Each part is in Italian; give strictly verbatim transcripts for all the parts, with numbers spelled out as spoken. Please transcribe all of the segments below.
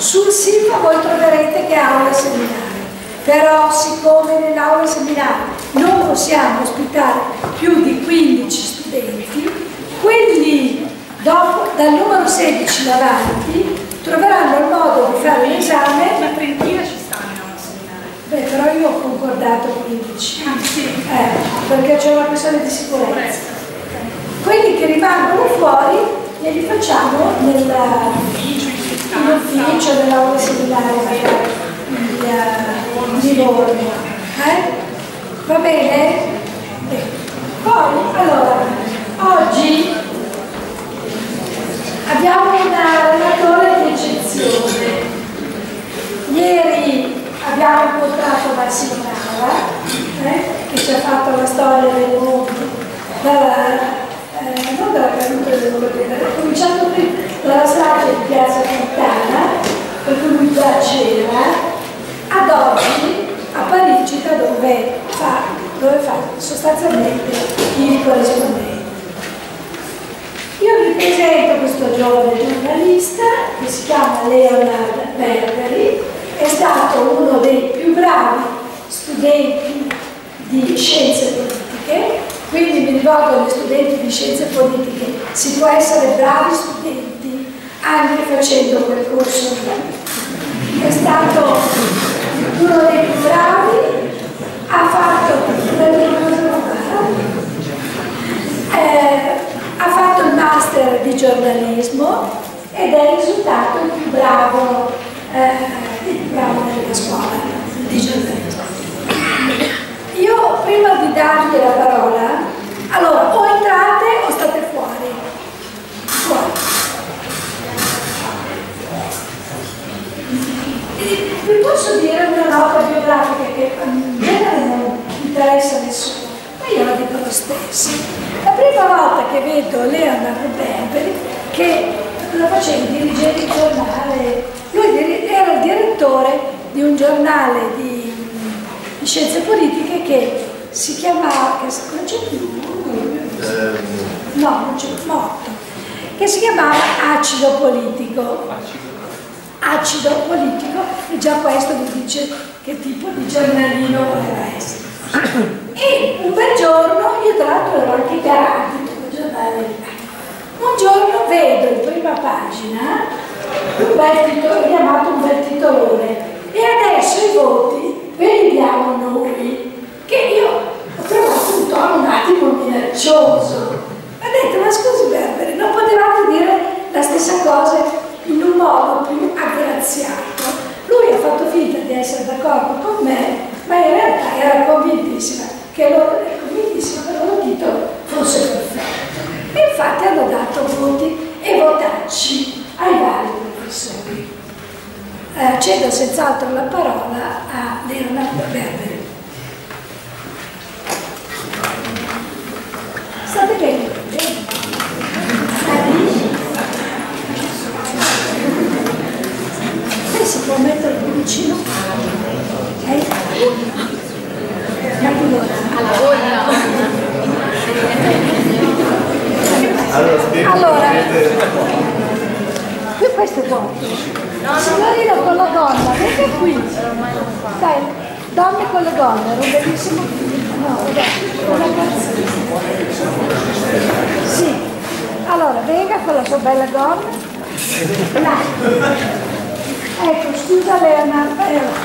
Sul sito voi troverete che è aula seminario, però siccome nell'aula seminario non possiamo ospitare più di quindici studenti, quelli dopo, dal numero sedici in avanti troveranno il modo di fare l'esame. La trentina ci stanno in aula seminario. Beh, però io ho concordato quindici, Ah, sì. eh, perché c'è una questione di sicurezza. Quelli che rimangono fuori li facciamo nella, in ufficio dell'aula seminaria di, di Livorno. Eh? Va bene? Beh. Poi, allora, oggi abbiamo un relatore di eccezione. Ieri abbiamo incontrato Massimo Nava, eh, che ci ha fatto la storia del mondo, dalla, eh, non dalla caduta del mondo, ha cominciato prima dalla strage di Piazza Fontana, per cui lui già c'era, ad oggi a Parigi, da dove fa, dove fa sostanzialmente i corrispondenti. Io vi presento questo giovane giornalista che si chiama Leonard Berberi, è stato uno dei più bravi studenti di scienze politiche, quindi mi rivolgo agli studenti di scienze politiche, si può essere bravi studenti anche facendo quel corso. È stato uno dei più bravi, ha fatto, eh, ha fatto il master di giornalismo ed è risultato il più bravo, eh, il più bravo della scuola di giornalismo. Io prima di dargli la parola, allora o entrate o state fuori. Fuori. Vi posso dire una nota biografica che in genere non interessa a nessuno, ma io la dico lo stesso. La prima volta che vedo Leonard Berberi, che lo faceva dirigere il giornale, lui era il direttore di un giornale di, di scienze politiche che si chiamava, che non c'è più, no, non c'è più, morto, che si chiamava Acido Politico. Acido Politico, e già questo vi dice che tipo di giornalino voleva essere. E un bel giorno, io tra l'altro ero anche garante di quel giornale, un giorno vedo in prima pagina un bel titolo, chiamato un bel titolone, e adesso i voti ve li diamo noi, che io ho trovato un tono un attimo minaccioso. Ho detto, ma scusi Berberi, non potevate dire la stessa cosa in un modo più aggraziato? Lui ha fatto finta di essere d'accordo con me, ma in realtà era convintissima che il loro, convintissima che il loro titolo fosse perfetto. E infatti hanno dato voti e votacci ai vari professori. Eh, cedo senz'altro la parola a Leonard Berberi. State bene? Lei si può mettere più vicino? Eh? Alla voglia. Allora, qui questo è buono. Signorina con la gonna, venite qui. Dai, donne con le gonne, era un bellissimo film. No, una canzone. Sì. Allora, venga con la sua bella gonna. Dai. Ecco, scusa Leonard.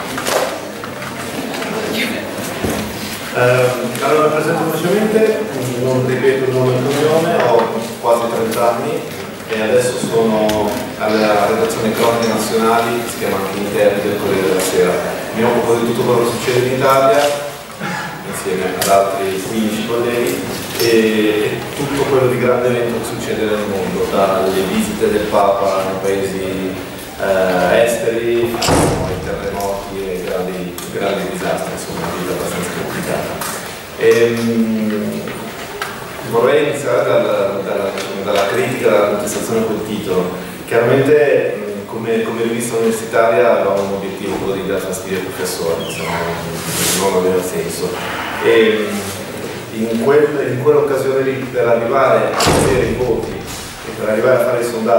Eh, allora, presento velocemente, non ripeto il nome e il cognome, ho quasi trenta anni e adesso sono alla redazione Cronache Nazionali, che si chiama anche Interni del Corriere della Sera. Mi occupo di tutto quello che succede in Italia, insieme ad altri quindici colleghi, e tutto quello di grande evento che succede nel mondo, dalle visite del Papa nei paesi eh, esteri, ai terremoti e grandi, grandi disastri, insomma, una vita abbastanza complicata. Ehm, vorrei iniziare dalla, dalla, dalla critica, dalla contestazione col titolo. Chiaramente come, come rivista universitaria avevamo un obiettivo, quello di dare fastidio ai professori, insomma, non aveva senso. E in, quel, in quell'occasione lì, per arrivare a vedere i voti e per arrivare a fare il sondaggio sui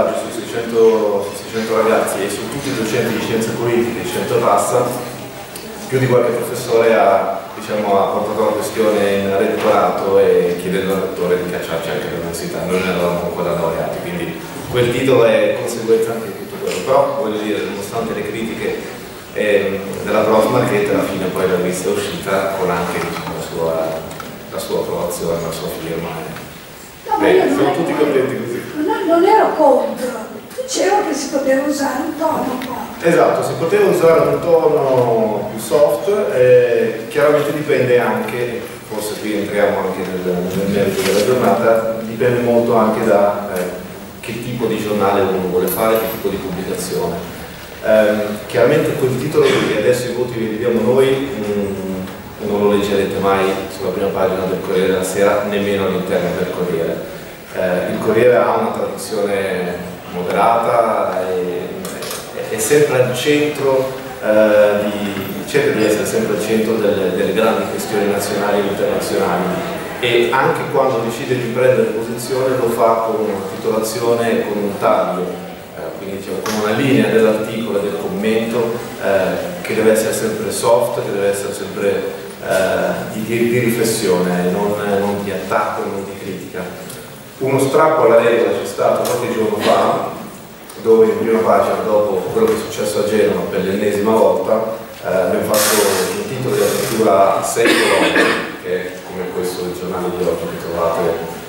seicento, seicento ragazzi e su tutti i docenti di scienze politiche, cento passa, più di qualche professore ha, diciamo, ha portato la questione in rettorato e chiedendo al rettore di cacciarci anche all'università. Noi non eravamo ancora laureati, quindi quel titolo è conseguenza anche di tutto quello. Però voglio dire, nonostante le critiche eh, della prof Marchetta, alla fine poi la lista è uscita con anche, diciamo, la, sua, la sua approvazione, la sua firma. No, ma Beh, io siamo non, tutti contenti così. non, non ero contro, dicevo che si poteva usare un tono un po'. Esatto, si poteva usare un tono più soft, eh, chiaramente dipende anche, forse qui entriamo anche nel, nel merito della giornata, dipende molto anche da eh, che tipo di giornale uno vuole fare, che tipo di pubblicazione. Eh, chiaramente quel titolo che adesso i voti li diamo noi mh, non lo leggerete mai sulla prima pagina del Corriere della Sera, nemmeno all'interno del Corriere. Eh, il Corriere ha una tradizione moderata e è sempre al centro, eh, di, cerca di essere sempre al centro delle, delle grandi questioni nazionali e internazionali, e anche quando decide di prendere posizione lo fa con una titolazione e con un taglio, eh, quindi diciamo, con una linea dell'articolo e del commento eh, che deve essere sempre soft, che deve essere sempre eh, di, di, di riflessione, non, non di attacco, non di critica. Uno strappo alla regola c'è stato qualche giorno fa, dove in prima pagina, dopo quello che è successo a Genova per l'ennesima volta, eh, abbiamo fatto un titolo di apertura sei colonne, che è come questo del giornale di oggi che trovate,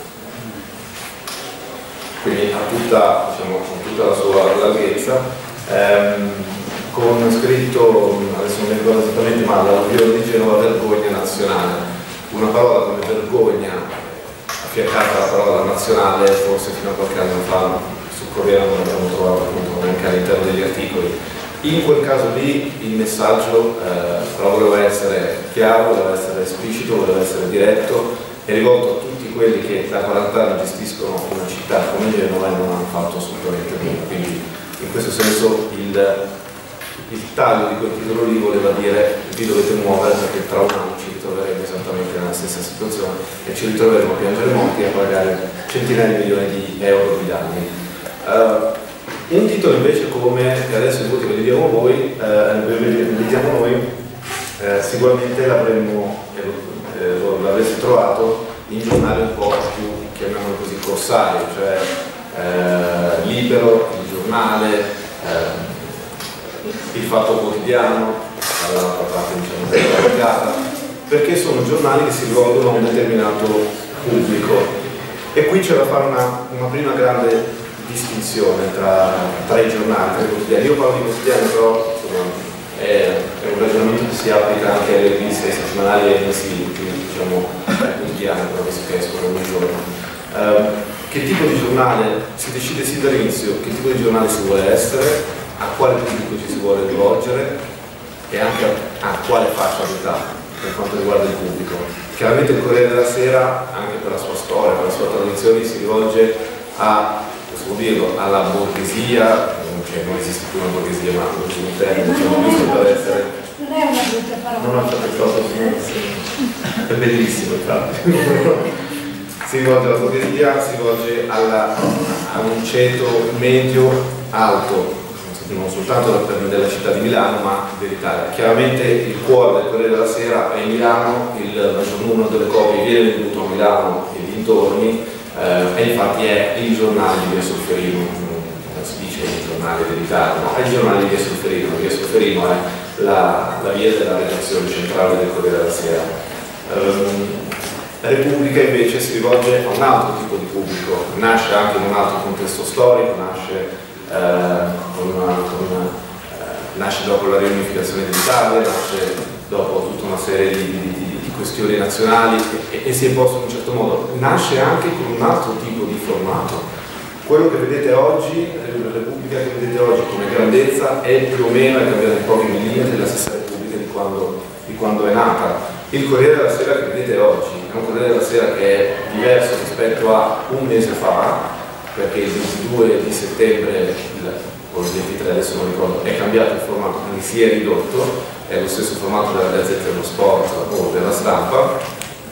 quindi ha tutta, diciamo, con tutta la sua larghezza, ehm, con scritto, adesso non mi ricordo esattamente, ma l'alluvione di Genova, vergogna nazionale. Una parola come vergogna affiancata alla parola nazionale, forse fino a qualche anno fa sul Corriere non l'abbiamo trovato appunto neanche all'interno degli articoli. In quel caso lì il messaggio eh, però voleva essere chiaro, voleva essere esplicito, voleva essere diretto e rivolto a tutti quelli che da quaranta anni gestiscono una città come Genova e non hanno fatto assolutamente nulla. Quindi in questo senso il, il taglio di quel titolo lì voleva dire vi dovete muovere perché tra un anno ci ritroveremo esattamente nella stessa situazione e ci ritroveremo a piangere morti e a pagare centinaia di milioni di euro di danni. Uh, un titolo invece come, e adesso i voti ve li diamo voi, uh, ve li diamo noi, uh, sicuramente l'avremmo, eh, l'avreste trovato in giornali un po' più, chiamiamolo così, corsario, cioè uh, Libero, il giornale, uh, il Fatto Quotidiano, dall'altra parte diciamo della barricata, perché sono giornali che si rivolgono a un determinato pubblico. E qui c'è da fare una, una prima grande distinzione tra, tra i giornali, tra i quotidiani. Io parlo di quotidiani, però insomma, è, è un ragionamento che si applica anche alle riviste settimanali e ai mesi, diciamo, quotidiani, però che escono ogni giorno. Uh, che tipo di giornale si decide sin dall'inizio, che tipo di giornale si vuole essere, a quale pubblico ci si vuole rivolgere e anche a, a quale fascia d'età per quanto riguarda il pubblico. Chiaramente il Corriere della Sera, anche per la sua storia, per la sua tradizione, si rivolge a, possiamo dirlo, alla borghesia, cioè non esiste più una borghesia, ma un termine, diciamo, giusto per essere. Non è una brutta parola. Non ho fatto è bellissimo, infatti. Si rivolge alla borghesia, si rivolge alla, a un ceto medio-alto, non soltanto della città di Milano, ma dell'Italia. Chiaramente il cuore del Corriere della Sera è Milano, il maggior numero delle copie viene venduto a Milano e dintorni, eh, e infatti è il giornale di Via Solferino, non si dice il giornale dell'Italia, ma è il giornale di Via Solferino. Via Solferino è la, la via della redazione centrale del Corriere della Sera. Um, La Repubblica invece si rivolge a un altro tipo di pubblico, nasce anche in un altro contesto storico, nasce Uh, con una, con una, uh, nasce dopo la riunificazione dell'Italia, nasce dopo tutta una serie di, di, di questioni nazionali e, e si è posto in un certo modo, nasce anche con un altro tipo di formato. Quello che vedete oggi, la Repubblica che vedete oggi come grandezza è più o meno, è cambiata in pochi millimetri, la stessa Repubblica di quando, di quando è nata. Il Corriere della Sera che vedete oggi è un Corriere della Sera che è diverso rispetto a un mese fa, perché il ventidue di settembre o il ventitré, adesso non ricordo, è cambiato il formato, quindi si è ridotto, è lo stesso formato della Gazzetta dello Sport o della Stampa.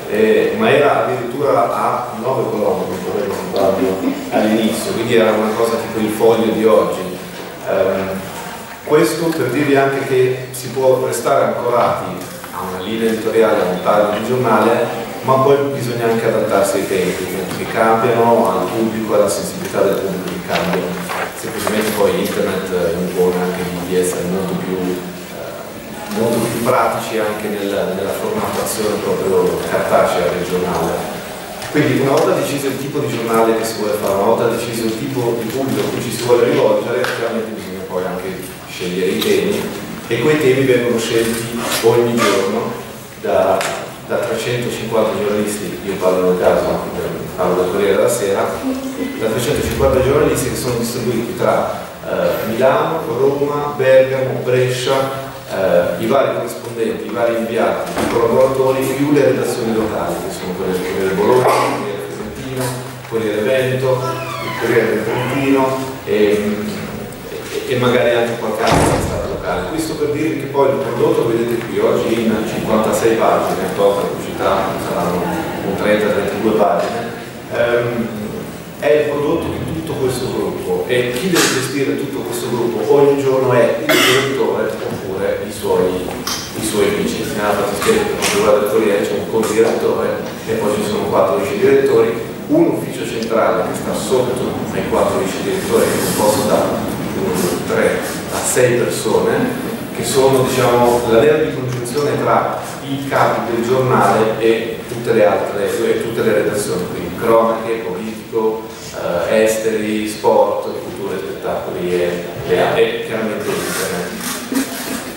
eh, ma era addirittura a nove colonne, all'inizio, quindi era una cosa tipo il Foglio di oggi. Um, questo per dirvi anche che si può restare ancorati a una linea editoriale, a un taglio di giornale, ma poi bisogna anche adattarsi ai tempi, che cambiano, al pubblico, alla sensibilità del pubblico che cambia. Semplicemente poi internet impone anche di essere molto più, eh, molto più pratici anche nel, nella formattazione proprio cartacea del giornale. Quindi una volta deciso il tipo di giornale che si vuole fare, una volta deciso il tipo di pubblico a cui ci si vuole rivolgere, chiaramente bisogna poi anche scegliere i temi, e quei temi vengono scelti ogni giorno da, da trecentocinquanta giornalisti, io parlo nel caso, parlo del Corriere della Sera, da trecentocinquanta giornalisti che sono distribuiti tra eh, Milano, Roma, Bergamo, Brescia, eh, i vari corrispondenti, i vari inviati, i collaboratori più le redazioni locali, che sono quelle del Corriere Bologna, il Corriere Fiorentino, il Corriere Veneto, il Corriere del Trentino e, e, e magari anche qualche altra stata locale. Questo per dirvi che poi il prodotto, vedete qui oggi in cinquantasei pagine, tolta la pubblicità, saranno un trenta trentadue pagine, ehm, è il prodotto di tutto questo gruppo, e chi deve gestire tutto questo gruppo ogni giorno è il direttore oppure i suoi, i suoi vice. Nella fattispecie, per quanto riguarda il Corriere, c'è un co-direttore e poi ci sono quattro vice direttori, un ufficio centrale che sta sotto ai quattro vice direttori, che è composto da tre a sei persone, che sono, diciamo, la linea di congiunzione tra i capi del giornale e tutte le altre, e tutte le redazioni, quindi cronache, politico, eh, esteri, sport, cultura e spettacoli e, e, e chiaramente internet.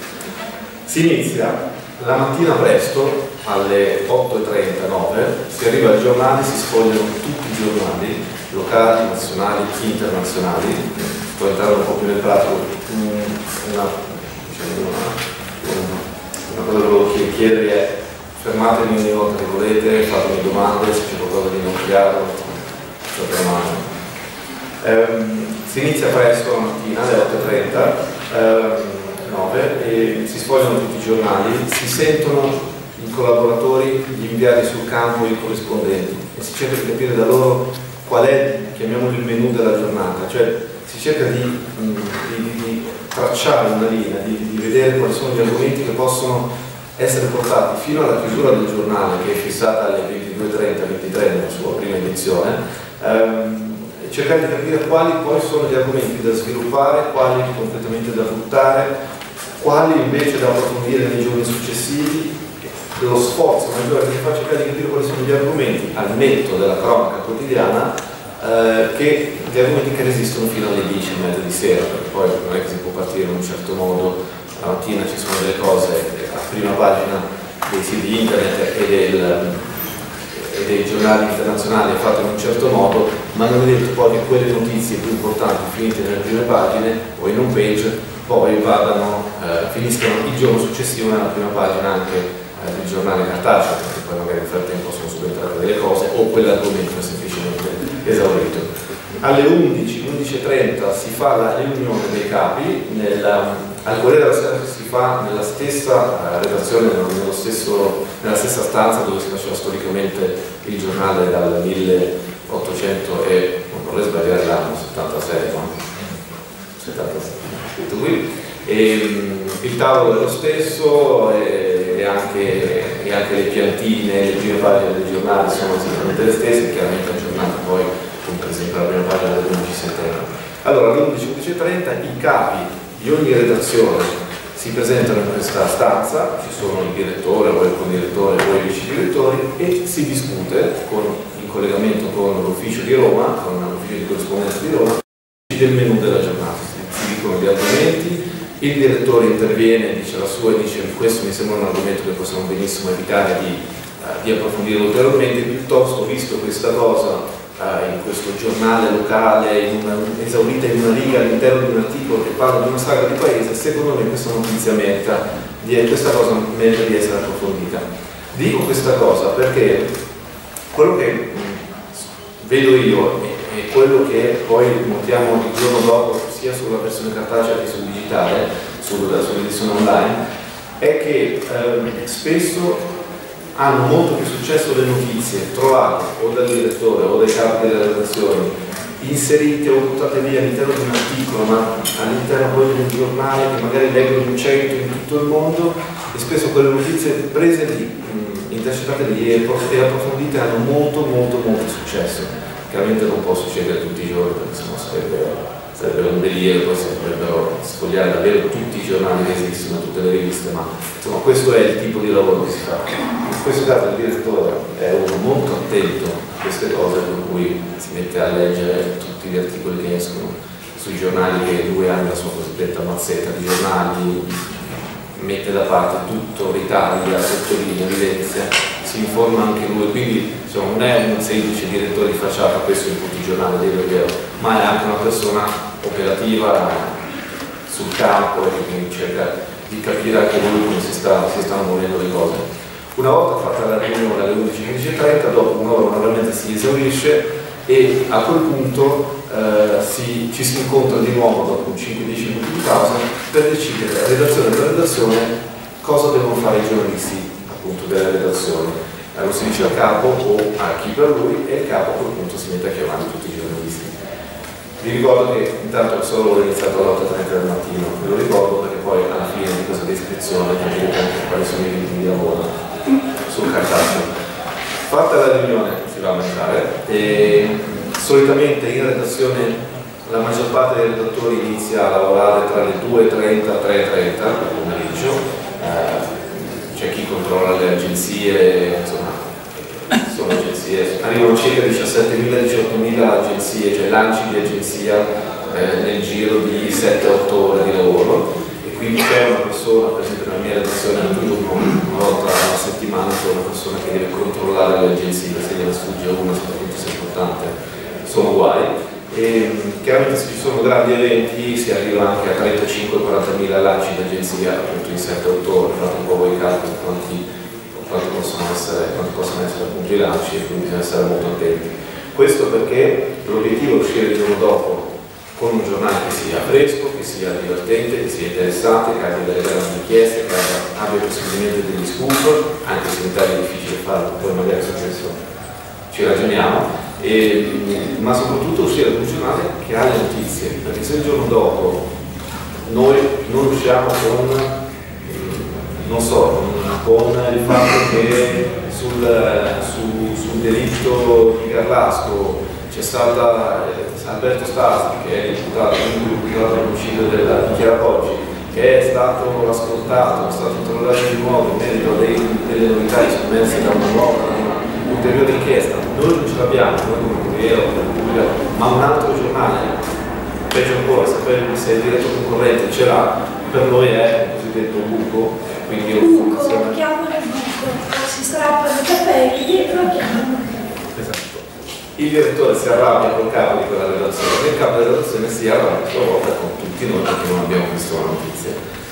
Si inizia la mattina presto, alle otto e trenta, nove, si arriva al giornale, si sfogliano tutti i giornali, locali, nazionali, internazionali. Sto entrando un po' più nel pratico, una, diciamo, una, una cosa che volevo chiedervi è: fermatemi ogni volta che volete, fatemi domande, se c'è qualcosa di non chiaro, ehm, si inizia presto la mattina alle otto e trenta, ehm, nove, e si sfogliano tutti i giornali, si sentono i collaboratori, gli inviati sul campo, i corrispondenti, e si cerca di capire da loro qual è, chiamiamolo, il menù della giornata, cioè si cerca di, di, di tracciare una linea, di, di vedere quali sono gli argomenti che possono essere portati fino alla chiusura del giornale, che è fissata alle ventidue e trenta ventitré nella sua prima edizione, ehm, e cercare di capire quali poi sono gli argomenti da sviluppare, quali completamente da buttare, quali invece da approfondire nei giorni successivi. Lo sforzo maggiore che si fa è cercare di capire quali sono gli argomenti, al netto della cronaca quotidiana, eh, che, gli argomenti che resistono fino alle dieci e mezza di sera, perché poi non è che si può partire in un certo modo. La mattina ci sono delle cose a prima pagina dei siti internet e, del, e dei giornali internazionali fatte in un certo modo, ma non è detto poi che quelle notizie più importanti finite nelle prime pagine o in un page poi vadano, eh, finiscano il giorno successivo nella prima pagina anche del giornale cartaceo, perché poi magari nel frattempo sono subentrate delle cose o quell'argomento è semplicemente esaurito. Alle undici, undici e trenta si fa la riunione dei capi, nella, al Corriere della Sera si fa nella stessa redazione, nello stesso, nella stessa stanza dove si faceva storicamente il giornale dal milleottocento e, non vorrei sbagliare l'anno, settantasei, no? settantasei, scritto qui. E, il tavolo è lo stesso e, e, anche, e anche le piantine, le prime pagine del giornale sono esattamente le stesse, chiaramente aggiornate poi, come per esempio la prima pagina dell'undici settembre. Allora alle undici, undici e trenta i capi di ogni redazione si presentano in questa stanza, ci sono il direttore o il condirettore o i vice direttori, e si discute con, in collegamento con l'ufficio di Roma, con l'ufficio di corrispondenza di Roma, del menù della giornata. Si dicono gli argomenti, il direttore interviene, dice la sua e dice: questo mi sembra un argomento che possiamo benissimo evitare di, uh, di approfondire ulteriormente, piuttosto, visto questa cosa uh, in questo giornale locale, in una, esaurita in una riga all'interno di un articolo che parla di una saga di paese, secondo me questa notizia merita di, questa cosa merita di essere approfondita. Dico questa cosa perché quello che mh, vedo io e, e quello che poi notiamo il giorno dopo sia sulla versione cartacea che sul digitale, sull'edizione online, è che eh, spesso hanno molto più successo le notizie trovate o dal direttore o dai capi delle redazioni, inserite o buttate via all'interno di un articolo, ma all'interno poi di un giornale che magari leggono in cento in tutto il mondo, e spesso quelle notizie prese lì, mh, intercettate lì e approfondite hanno molto molto molto successo. Chiaramente non può succedere tutti i giorni, perché sennò sarebbe sarebbe un delirio, poi si dovrebbero sfogliare davvero tutti i giornali che esistono, tutte le riviste, ma insomma questo è il tipo di lavoro che si fa. In questo caso il direttore è uno molto attento a queste cose, per cui si mette a leggere tutti gli articoli che escono sui giornali, che lui ha la sua cosiddetta mazzetta di giornali, mette da parte tutto, ritaglia, sottolinea, evidenzia, si informa anche lui, quindi insomma, non è un semplice direttore di facciata, questo in tutti i giornali, è vero, ma è anche una persona operativa sul campo e quindi cerca di capire anche lui come si, sta, si stanno muovendo le cose. Una volta fatta la riunione alle undici e quindici e trenta, dopo un'ora normalmente si esaurisce e a quel punto eh, si, ci si incontra di nuovo dopo cinque dieci minuti di pausa per decidere, redazione per redazione, cosa devono fare i giornalisti appunto delle redazioni. Eh, lo si dice al capo o a chi per lui, e il capo a quel punto si mette a chiamare tutti i giornalisti. Vi ricordo che intanto il solo è iniziato alle otto e trenta del mattino, ve lo ricordo perché poi alla fine di questa descrizione capirete anche quali sono i ritmi di lavoro sul cartaceo. Fatta la riunione si va a mangiare e solitamente in redazione la maggior parte dei redattori inizia a lavorare tra le due e trenta e tre e trenta al pomeriggio. Eh, c'è chi controlla le agenzie, insomma sono agenzie, arrivano circa diciassettemila diciottomila agenzie, cioè lanci di agenzia eh, nel giro di sette otto ore di lavoro, e quindi c'è una persona, per esempio nella mia redazione al turno, una volta alla settimana c'è una persona che deve controllare le agenzie, se gliene sfugge una, soprattutto se è importante, sono guai. E chiaramente se ci sono grandi eventi si arriva anche a trentacinque quarantamila lanci di agenzia appunto in sette otto ore, fate un po' voi calcoli quanti quanti possono essere, quanti possono essere appunto i lanci, e quindi bisogna stare molto attenti. Questo perché l'obiettivo è uscire il giorno dopo con un giornale che sia fresco, che sia divertente, che sia interessante, che abbia delle grandi richieste, che abbia, abbia possibilmente degli scoop, anche se in Italia è difficile farlo, poi magari su questo ci ragioniamo, e, ma soprattutto uscire con un giornale che ha le notizie, perché se il giorno dopo noi non usciamo con, non so, con il fatto che sul, su, sul delitto di Garlasco c'è stata eh, Alberto Stasi, che è imputato all'omicidio del Chiarapoggi, che è stato ascoltato, è stato interrogato di nuovo in merito a dei, delle novità sommerse da una nuova, una ulteriore inchiesta. Noi non ce l'abbiamo, noi come Corriere o Repubblica, ma un altro giornale, peggio ancora, sapere se il diretto concorrente ce l'ha, per noi è il cosiddetto buco. Quindi buco, lo chiamano il buco, si strappano i capelli e lo chiamano. Esatto. Il direttore si arrabbia col capo di quella redazione e il capo della redazione si arrabbia a sua volta con tutti noi perché non abbiamo visto la notizia.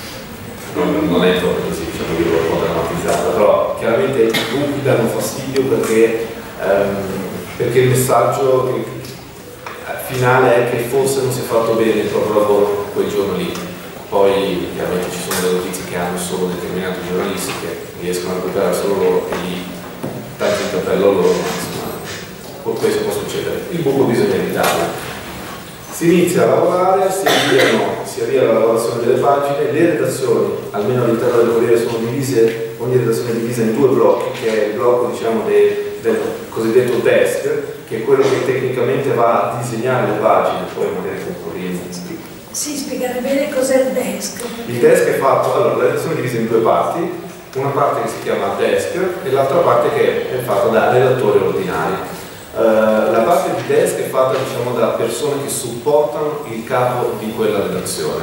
Non, non è proprio così, diciamo che l'ho un po' drammatizzata, però chiaramente i buchi danno fastidio perché, ehm, perché il messaggio che, finale è che forse non si è fatto bene il proprio lavoro quel giorno lì. Poi chiaramente ci sono delle notizie che hanno solo determinati giornalisti che riescono a recuperare solo loro e lì tanto in cappello loro, insomma, questo può succedere. Il buco bisogna evitarlo. Si inizia a lavorare, si avviano, si avvia la lavorazione delle pagine, le redazioni, almeno all'interno del Corriere, sono divise, ogni redazione è divisa in due blocchi, che è il blocco diciamo de, del cosiddetto desk, che è quello che tecnicamente va a disegnare le pagine, poi magari con Corriere. Sì, spiegare bene cos'è il desk. Il desk è fatto, allora la redazione è divisa in due parti, una parte che si chiama desk e l'altra parte che è fatta da redattori ordinari. Uh, la parte di desk è fatta diciamo da persone che supportano il capo di quella redazione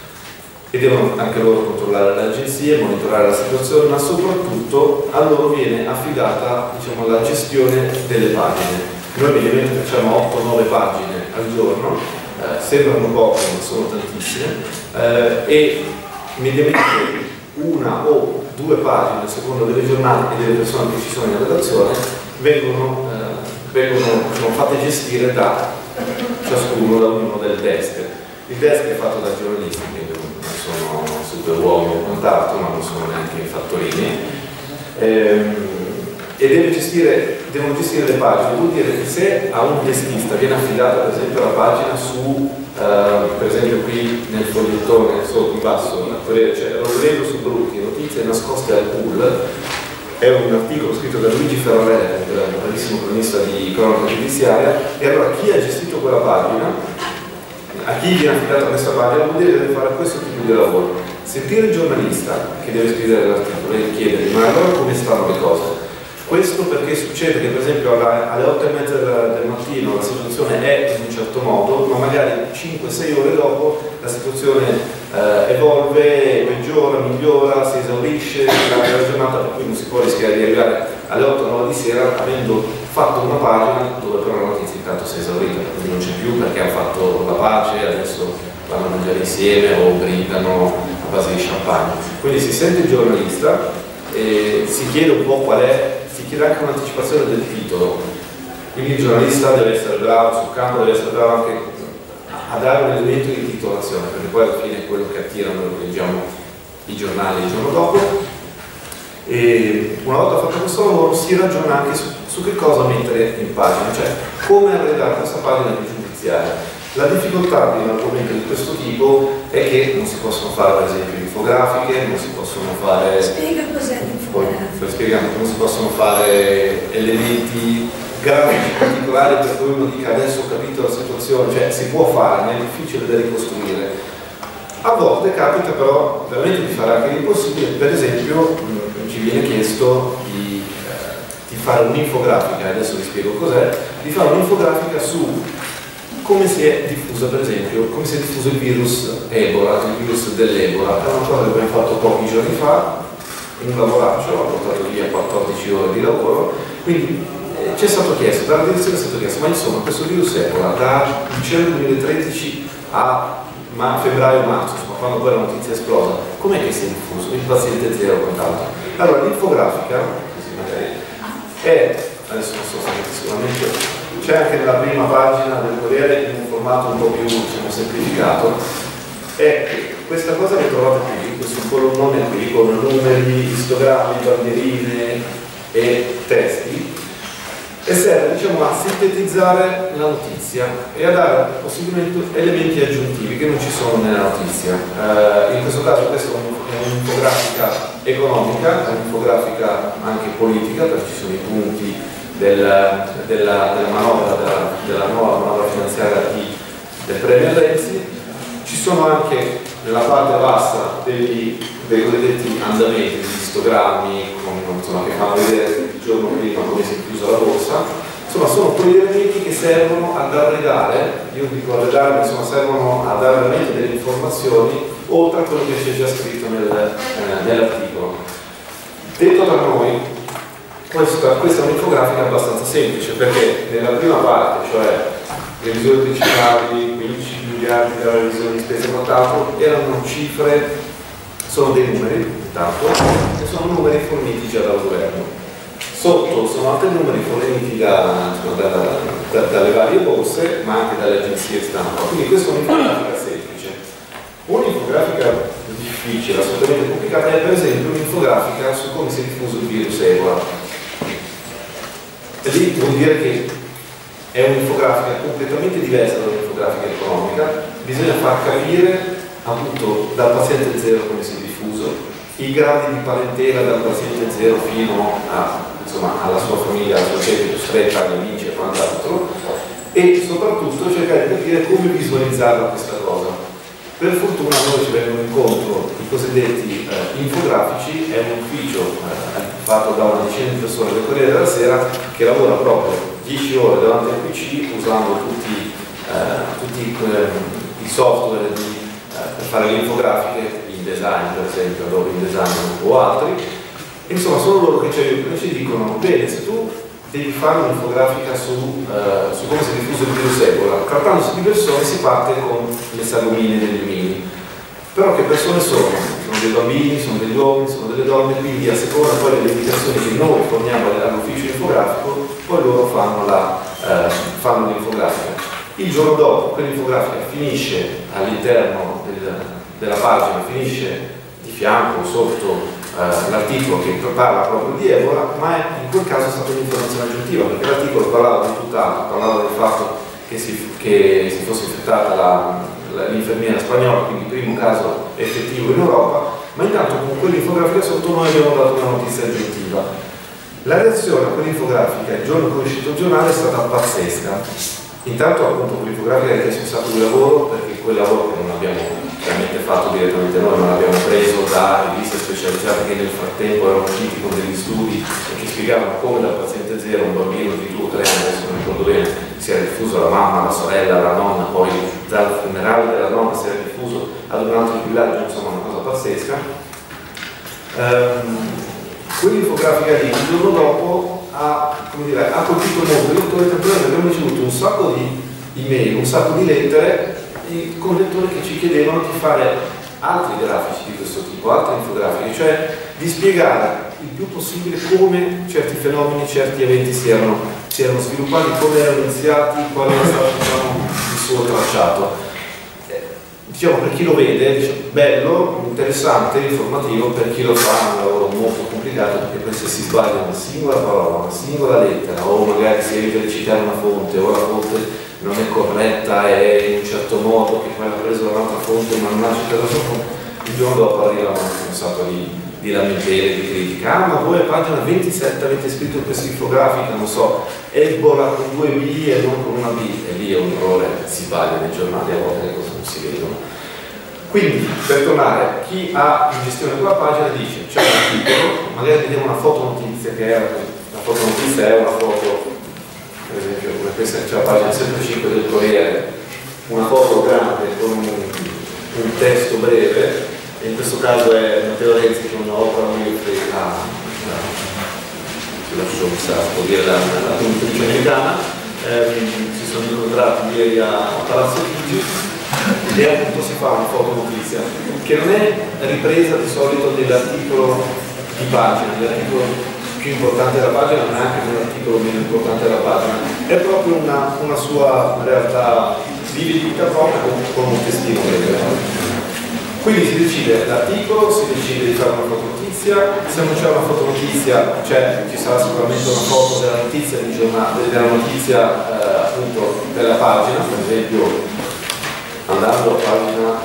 e devono anche loro controllare le agenzie, monitorare la situazione, ma soprattutto a loro viene affidata diciamo, la gestione delle pagine. Noi mediamente facciamo otto nove pagine al giorno, eh, sembrano poche ma sono tantissime, eh, e mediamente una o due pagine a seconda delle giornate e delle persone che ci sono in redazione vengono, eh, vengono diciamo, fatte gestire da ciascuno, da ognuno del desk. Il desk è fatto da giornalisti, quindi non sono super uomini o quant'altro, ma non sono neanche fattorini. Ehm, e deve gestire, devono gestire le pagine. Vuol dire che se a un testista viene affidata per esempio la pagina su, uh, per esempio qui nel fogliettone sotto in basso, c'è Robledo su Brutti, notizie nascoste al pool, è un articolo scritto da Luigi Ferrarella, un bravissimo cronista di cronaca giudiziaria, e allora chi ha gestito quella pagina, a chi viene affidata questa pagina, vuol dire che deve fare questo tipo di lavoro. Sentire il giornalista che deve scrivere l'articolo e chiedergli ma allora come stanno le cose? Questo perché succede che per esempio alla, alle otto e mezza del, del mattino la situazione è in un certo modo, ma magari cinque sei ore dopo la situazione eh, evolve, peggiora, migliora, si esaurisce la giornata, per cui non si può rischiare di arrivare alle otto nove di sera avendo fatto una pagina dove però la notizia intanto si è esaurita, quindi non c'è più perché hanno fatto la pace, adesso vanno a mangiare insieme o brindano a base di champagne. Quindi si sente il giornalista e si chiede un po' qual è, si chiede anche un'anticipazione del titolo, quindi il giornalista deve essere bravo sul campo, deve essere bravo anche a dare un elemento di titolazione, perché poi alla fine è quello che attira noi che leggiamo i giornali il giorno dopo. E una volta fatto questo lavoro si ragiona anche su, su che cosa mettere in pagina, cioè come arredare questa pagina di giudiziaria. La difficoltà di un argomento di questo tipo è che non si possono fare per esempio infografiche, non si possono fare... Spiega cos'è l'infografica. Spiegando, non si possono fare elementi grafici particolari per cui uno dica adesso ho capito la situazione, cioè si può fare, ma è difficile da ricostruire. A volte capita però veramente di fare anche l'impossibile, per esempio mh, ci viene chiesto di, eh, di fare un'infografica, adesso vi spiego cos'è, di fare un'infografica su come si è diffusa, per esempio, come si è diffuso il virus Ebola, il virus dell'Ebola. È una cosa che abbiamo fatto pochi giorni fa, in un lavoraccio, ha portato via quattordici ore di lavoro, quindi eh, ci è stato chiesto, dalla direzione è stato chiesto, ma insomma questo virus Ebola da dicembre duemilatredici a ma, febbraio-marzo, insomma, quando poi la notizia è esplosa, com'è che si è diffuso? Il paziente zero e quant'altro. Allora l'infografica, così magari, è, adesso non so se sicuramente, c'è anche nella prima pagina del Corriere in un formato un po' più diciamo, semplificato, è questa cosa che trovate qui, questo colonnone qui con numeri, istogrammi, bandierine e testi, e serve diciamo, a sintetizzare la notizia e a dare possibilmente elementi aggiuntivi che non ci sono nella notizia. Eh, in questo caso questa è un'infografica economica, è un'infografica anche politica, perché ci sono i punti Della, della, della manovra, della, della nuova manovra finanziaria di, del premio Renzi. Ci sono anche nella parte bassa degli, dei cosiddetti andamenti, degli istogrammi con, insomma, che fanno vedere il giorno prima come si è chiusa la borsa. Insomma, sono quegli elementi che servono ad arredare, io dico arredare, ma insomma servono a dare veramente delle informazioni oltre a quello che c'è già scritto nel, eh, nell'articolo. Detto da noi, Questa, questa è un'infografica abbastanza semplice perché nella prima parte, cioè le misure principali, quindici miliardi della revisione di spese e quant'altro, erano cifre, sono dei numeri intanto, e sono numeri forniti già dal governo. Sotto sono altri numeri forniti da, insomma, da, da, dalle varie borse, ma anche dalle agenzie stampa. Quindi questa è un'infografica semplice. Un'infografica difficile, assolutamente complicata, è per esempio un'infografica su come si è diffuso il virus Ebola. E lì vuol dire che è un'infografica completamente diversa dall'infografica economica, bisogna far capire appunto dal paziente zero come si è diffuso, i gradi di parentela dal paziente zero fino a, insomma, alla sua famiglia, alla sua gente più stretta, agli amici e quant'altro, e soprattutto cercare di capire come visualizzarla questa cosa. Per fortuna a noi ci vengono incontro i cosiddetti eh, infografici, è un ufficio eh, fatto da una decina di persone del Corriere della Sera che lavora proprio dieci ore davanti al P C usando tutti, eh, tutti eh, i software di, eh, per fare le infografiche, InDesign per esempio, Adobe InDesign o altri, e insomma sono loro che ci aiutano e ci dicono bene, se tu devi fare un'infografica su, uh, su come si è diffuso il virus Ebola. Trattandosi di persone si parte con le sagomine degli omini. Però che persone sono? Sono dei bambini, sono degli uomini, sono delle donne, quindi a seconda poi delle indicazioni che noi forniamo all'ufficio infografico, poi loro fanno la, uh, fanno l'infografica. Il giorno dopo quell'infografica finisce all'interno del, della pagina, finisce di fianco, sotto uh, l'articolo che parla proprio di Ebola, ma è, in quel caso è stata un'informazione aggiuntiva, perché l'articolo parlava di tutt'altro, parlava del fatto che si, che si fosse infettata l'infermiera spagnola, quindi il primo caso effettivo in Europa, ma intanto con quell'infografica sotto noi abbiamo dato una notizia aggiuntiva. La reazione a quell'infografica il giorno che è uscito il giornale è stata pazzesca. Intanto appunto quell'infografica ha richiesto un sacco di lavoro, perché quel lavoro che non abbiamo chiaramente fatto direttamente noi, ma l'abbiamo preso da riviste specializzate che nel frattempo erano usciti con degli studi e che spiegavano come dal paziente zero, un bambino di due o tre anni, adesso non ricordo bene, si era diffuso alla mamma, alla sorella, alla nonna, poi dal funerale della nonna si era diffuso ad un altro villaggio, insomma una cosa pazzesca. Um, quell'infografica lì il giorno dopo ha, come dire, ha colpito molto. Io con le lettori abbiamo ricevuto un sacco di email, un sacco di lettere con lettori che ci chiedevano di fare altri grafici di questo tipo, altre infografiche, cioè di spiegare il più possibile come certi fenomeni, certi eventi si erano, si erano sviluppati, come erano iniziati, qual era stato, diciamo, il suo tracciato. Diciamo, per chi lo vede, dice, bello, interessante, informativo, per chi lo fa è un lavoro molto complicato, perché poi se si sbaglia una singola parola, una singola lettera, o magari si evita di citare una fonte, o la fonte non è corretta, è in un certo modo, che poi l'ha preso da un'altra fonte ma non ha citato la sua fonte, il giorno dopo arrivano un sacco di, di lamentele, di critica. Ah, ma voi a pagina ventisette avete scritto questa infografica, non so, Ebola con due B e non con una B, e lì è un errore, si sbaglia nei giornali, a volte le cose non si vedono. Quindi, per tornare, chi ha in gestione quella pagina dice, c'è un articolo, magari vediamo una foto notizia, che era la foto notizia è una foto, per esempio, come questa c'è la pagina settantacinque del Corriere, una foto grande con un, un testo breve, e in questo caso è Matteo Renzi con un'opera Winfrey, la, la, la, dire, la, la conduttrice americana, ehm, si sono incontrati ieri a Palazzo Chigi, e appunto si fa una foto notizia che non è ripresa di solito nell'articolo di pagina, nell'articolo più importante della pagina, non è anche nell'articolo meno importante della pagina, è proprio una, una sua realtà di vita propria con, con un testino breve. Quindi si decide l'articolo, si decide di fare una fotonotizia, se non c'è una fotonotizia cioè, ci sarà sicuramente una foto della notizia di giornale, della notizia eh, appunto della pagina, per esempio andando a pagina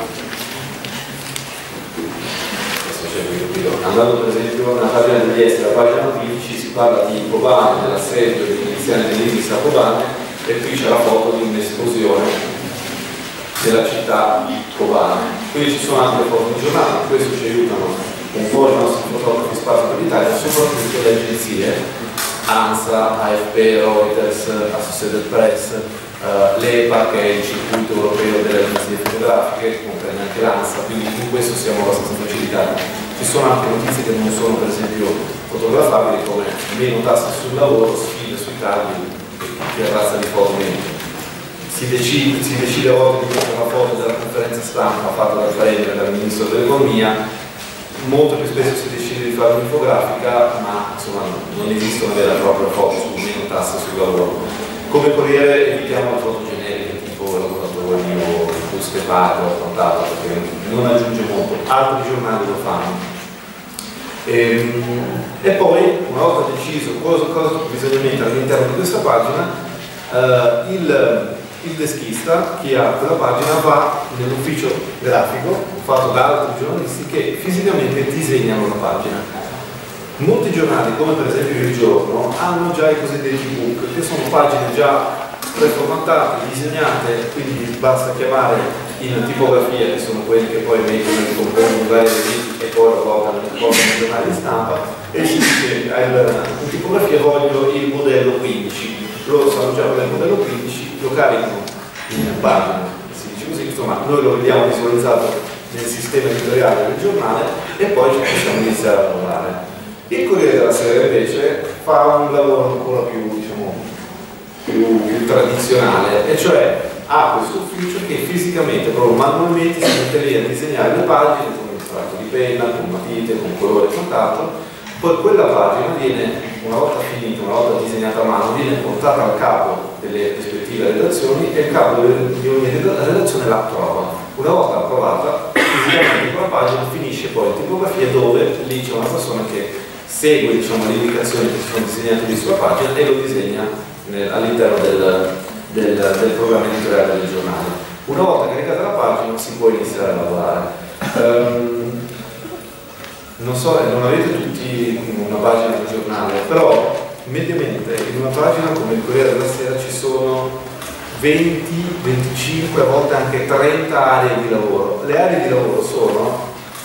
andando per esempio nella pagina degli esteri, la pagina quindici, si parla di Kobane, dell'assedio iniziale dell'Isis a Kobane, e qui c'è la foto di un'esplosione della città di Kobane. Quindi ci sono anche foto di giornali, in questo ci aiutano un po' i nostri fotografi spazio per l'Italia, soprattutto le agenzie ANSA, A F P, Reuters, Associated Press, Uh, l'E P A, che è il circuito europeo delle agenzie fotografiche, comprende anche l'ANSA, quindi in questo siamo abbastanza facilitati. Ci sono anche notizie che non sono per esempio fotografabili, come meno tasse sul lavoro, sfide sui tagli, che razza di foto meno. Si decide, si decide a volte di mettere una foto della conferenza stampa fatta dal Premier e dal Ministro dell'Economia, molto più spesso si decide di fare un'infografica, ma insomma non esiste una vera e propria foto su meno tasse sul lavoro. Come Corriere evitiamo le foto generiche, tipo il lavoratore o buste paga o quant'altro, perché non aggiunge molto. Altri giornali lo fanno. E, e poi, una volta deciso cosa, cosa bisogna mettere all'interno di questa pagina, eh, il, il deschista, chi ha quella pagina, va nell'ufficio grafico, fatto da altri giornalisti, che fisicamente disegnano la pagina. Molti giornali, come per esempio Il Giorno, hanno già i cosiddetti book, che sono pagine già preformattate, disegnate, quindi basta chiamare in tipografia, che sono quelli che poi mettono in compongono vari riviste e poi lo portano nei giornali di stampa, e si dice in tipografia voglio il modello quindici. Loro sanno già qual è il modello quindici, lo caricano in pagina, si dice così, insomma noi lo vediamo visualizzato nel sistema editoriale del giornale e poi ci possiamo iniziare a lavorare. Il Corriere della Sera invece fa un lavoro ancora più, diciamo, più, più tradizionale, e cioè ha questo ufficio che fisicamente, proprio manualmente, si mette lì a disegnare le pagine con un tratto di penna, con matite, con colore e quant'altro. Poi quella pagina viene, una volta finita, una volta disegnata a mano, viene portata al capo delle rispettive redazioni, e il capo di ogni redazione la approva. Una volta approvata, fisicamente quella pagina finisce poi in tipografia, dove lì c'è una persona che segue, diciamo, le indicazioni che sono disegnate lì sulla pagina e lo disegna all'interno del, del, del programma editoriale del giornale. Una volta caricata la pagina si può iniziare a lavorare. Um, non so, non avete tutti una pagina del giornale, però mediamente in una pagina come il Corriere della Sera ci sono venti, venticinque, a volte anche trenta aree di lavoro. Le aree di lavoro sono,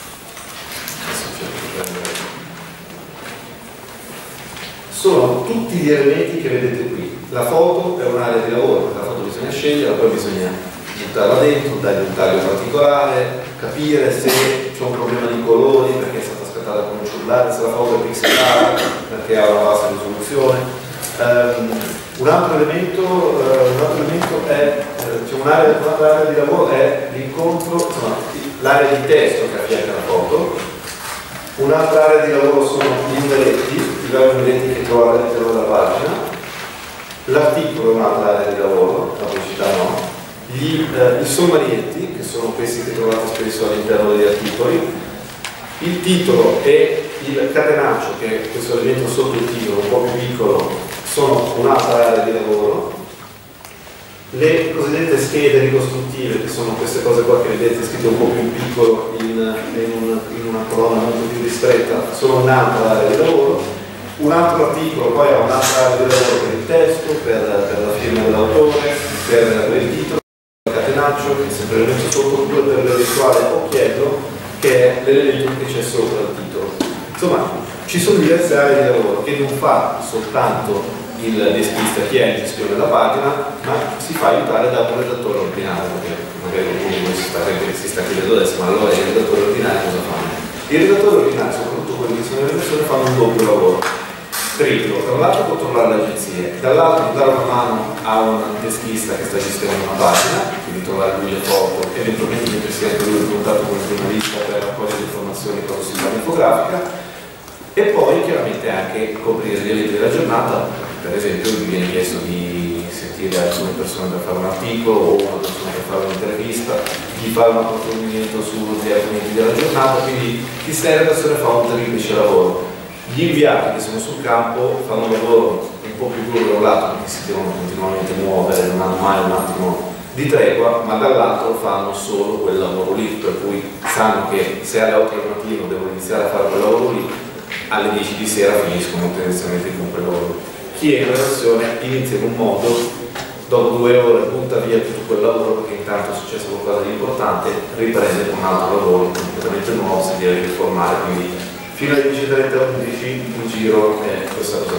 sono tutti gli elementi che vedete qui. La foto è un'area di lavoro, la foto bisogna sceglierla, poi bisogna buttarla dentro, dargli un taglio particolare, capire se c'è un problema di colori perché è stata scattata con un cellulare, se la foto è pixelata perché ha una bassa risoluzione. Um, un altro elemento, uh, un altro elemento è, uh, c'è un'area, un'altra area di lavoro è l'incontro, l'area di testo che affianca la foto. Un'altra area di lavoro sono gli numeri, i vari numeri che trovate all'interno della pagina. L'articolo è un'altra area di lavoro, la pubblicità no. Gli, eh, I sommarietti, che sono questi che trovate spesso all'interno degli articoli. Il titolo e il catenaccio, che è questo elemento sotto il titolo, un po' più piccolo, sono un'altra area di lavoro. Le cosiddette schede ricostruttive, che sono queste cose qua che vedete scritte un po' più piccolo in, in, un, in una colonna molto più ristretta, sono un'altra area di lavoro. Un altro articolo poi ha un'altra area di lavoro per il testo, per, per la firma dell'autore, per, per il titolo, il catenaccio, che è sempre l'elemento sotto, due per l'eventuale occhiello, che è l'elemento che c'è sopra il titolo. Insomma, ci sono diverse aree di lavoro che non fa soltanto il deskista, chi è in gestione della pagina, ma si fa aiutare da un redattore ordinario, perché magari qualcuno si sta, si sta chiedendo adesso, ma allora i redattori ordinari cosa fanno? I redattori ordinari, soprattutto quelli che sono in redazione, fanno un doppio lavoro, triplo: da un lato controllare le agenzie, dall'altro dare una mano a un deskista che sta gestendo una pagina, quindi trovare lui le foto, eventualmente mettersi anche lui in contatto con il giornalista per raccogliere informazioni quando si fa l'infografica, e poi chiaramente anche coprire gli eventi della giornata. Per esempio mi viene chiesto di sentire alcune persone per fare un articolo o una persona per fare un'intervista, di fare un approfondimento sugli argomenti della giornata, quindi chi sta in redazione fa un triplice lavoro. Gli inviati che sono sul campo fanno un lavoro un po' più duro da un lato perché si devono continuamente muovere, non hanno mai un attimo di tregua, ma dall'altro fanno solo quel lavoro lì, per cui sanno che se alle otto del mattino devono iniziare a fare quel lavoro lì, alle dieci di sera finiscono tendenzialmente con quel lavoro. Chi è in relazione inizia in un modo, dopo due ore butta via tutto quel lavoro perché intanto è successo qualcosa di importante, riprende con un altro lavoro completamente nuovo, si deve riformare, quindi fino alle dieci e trenta undici il giro è questa cosa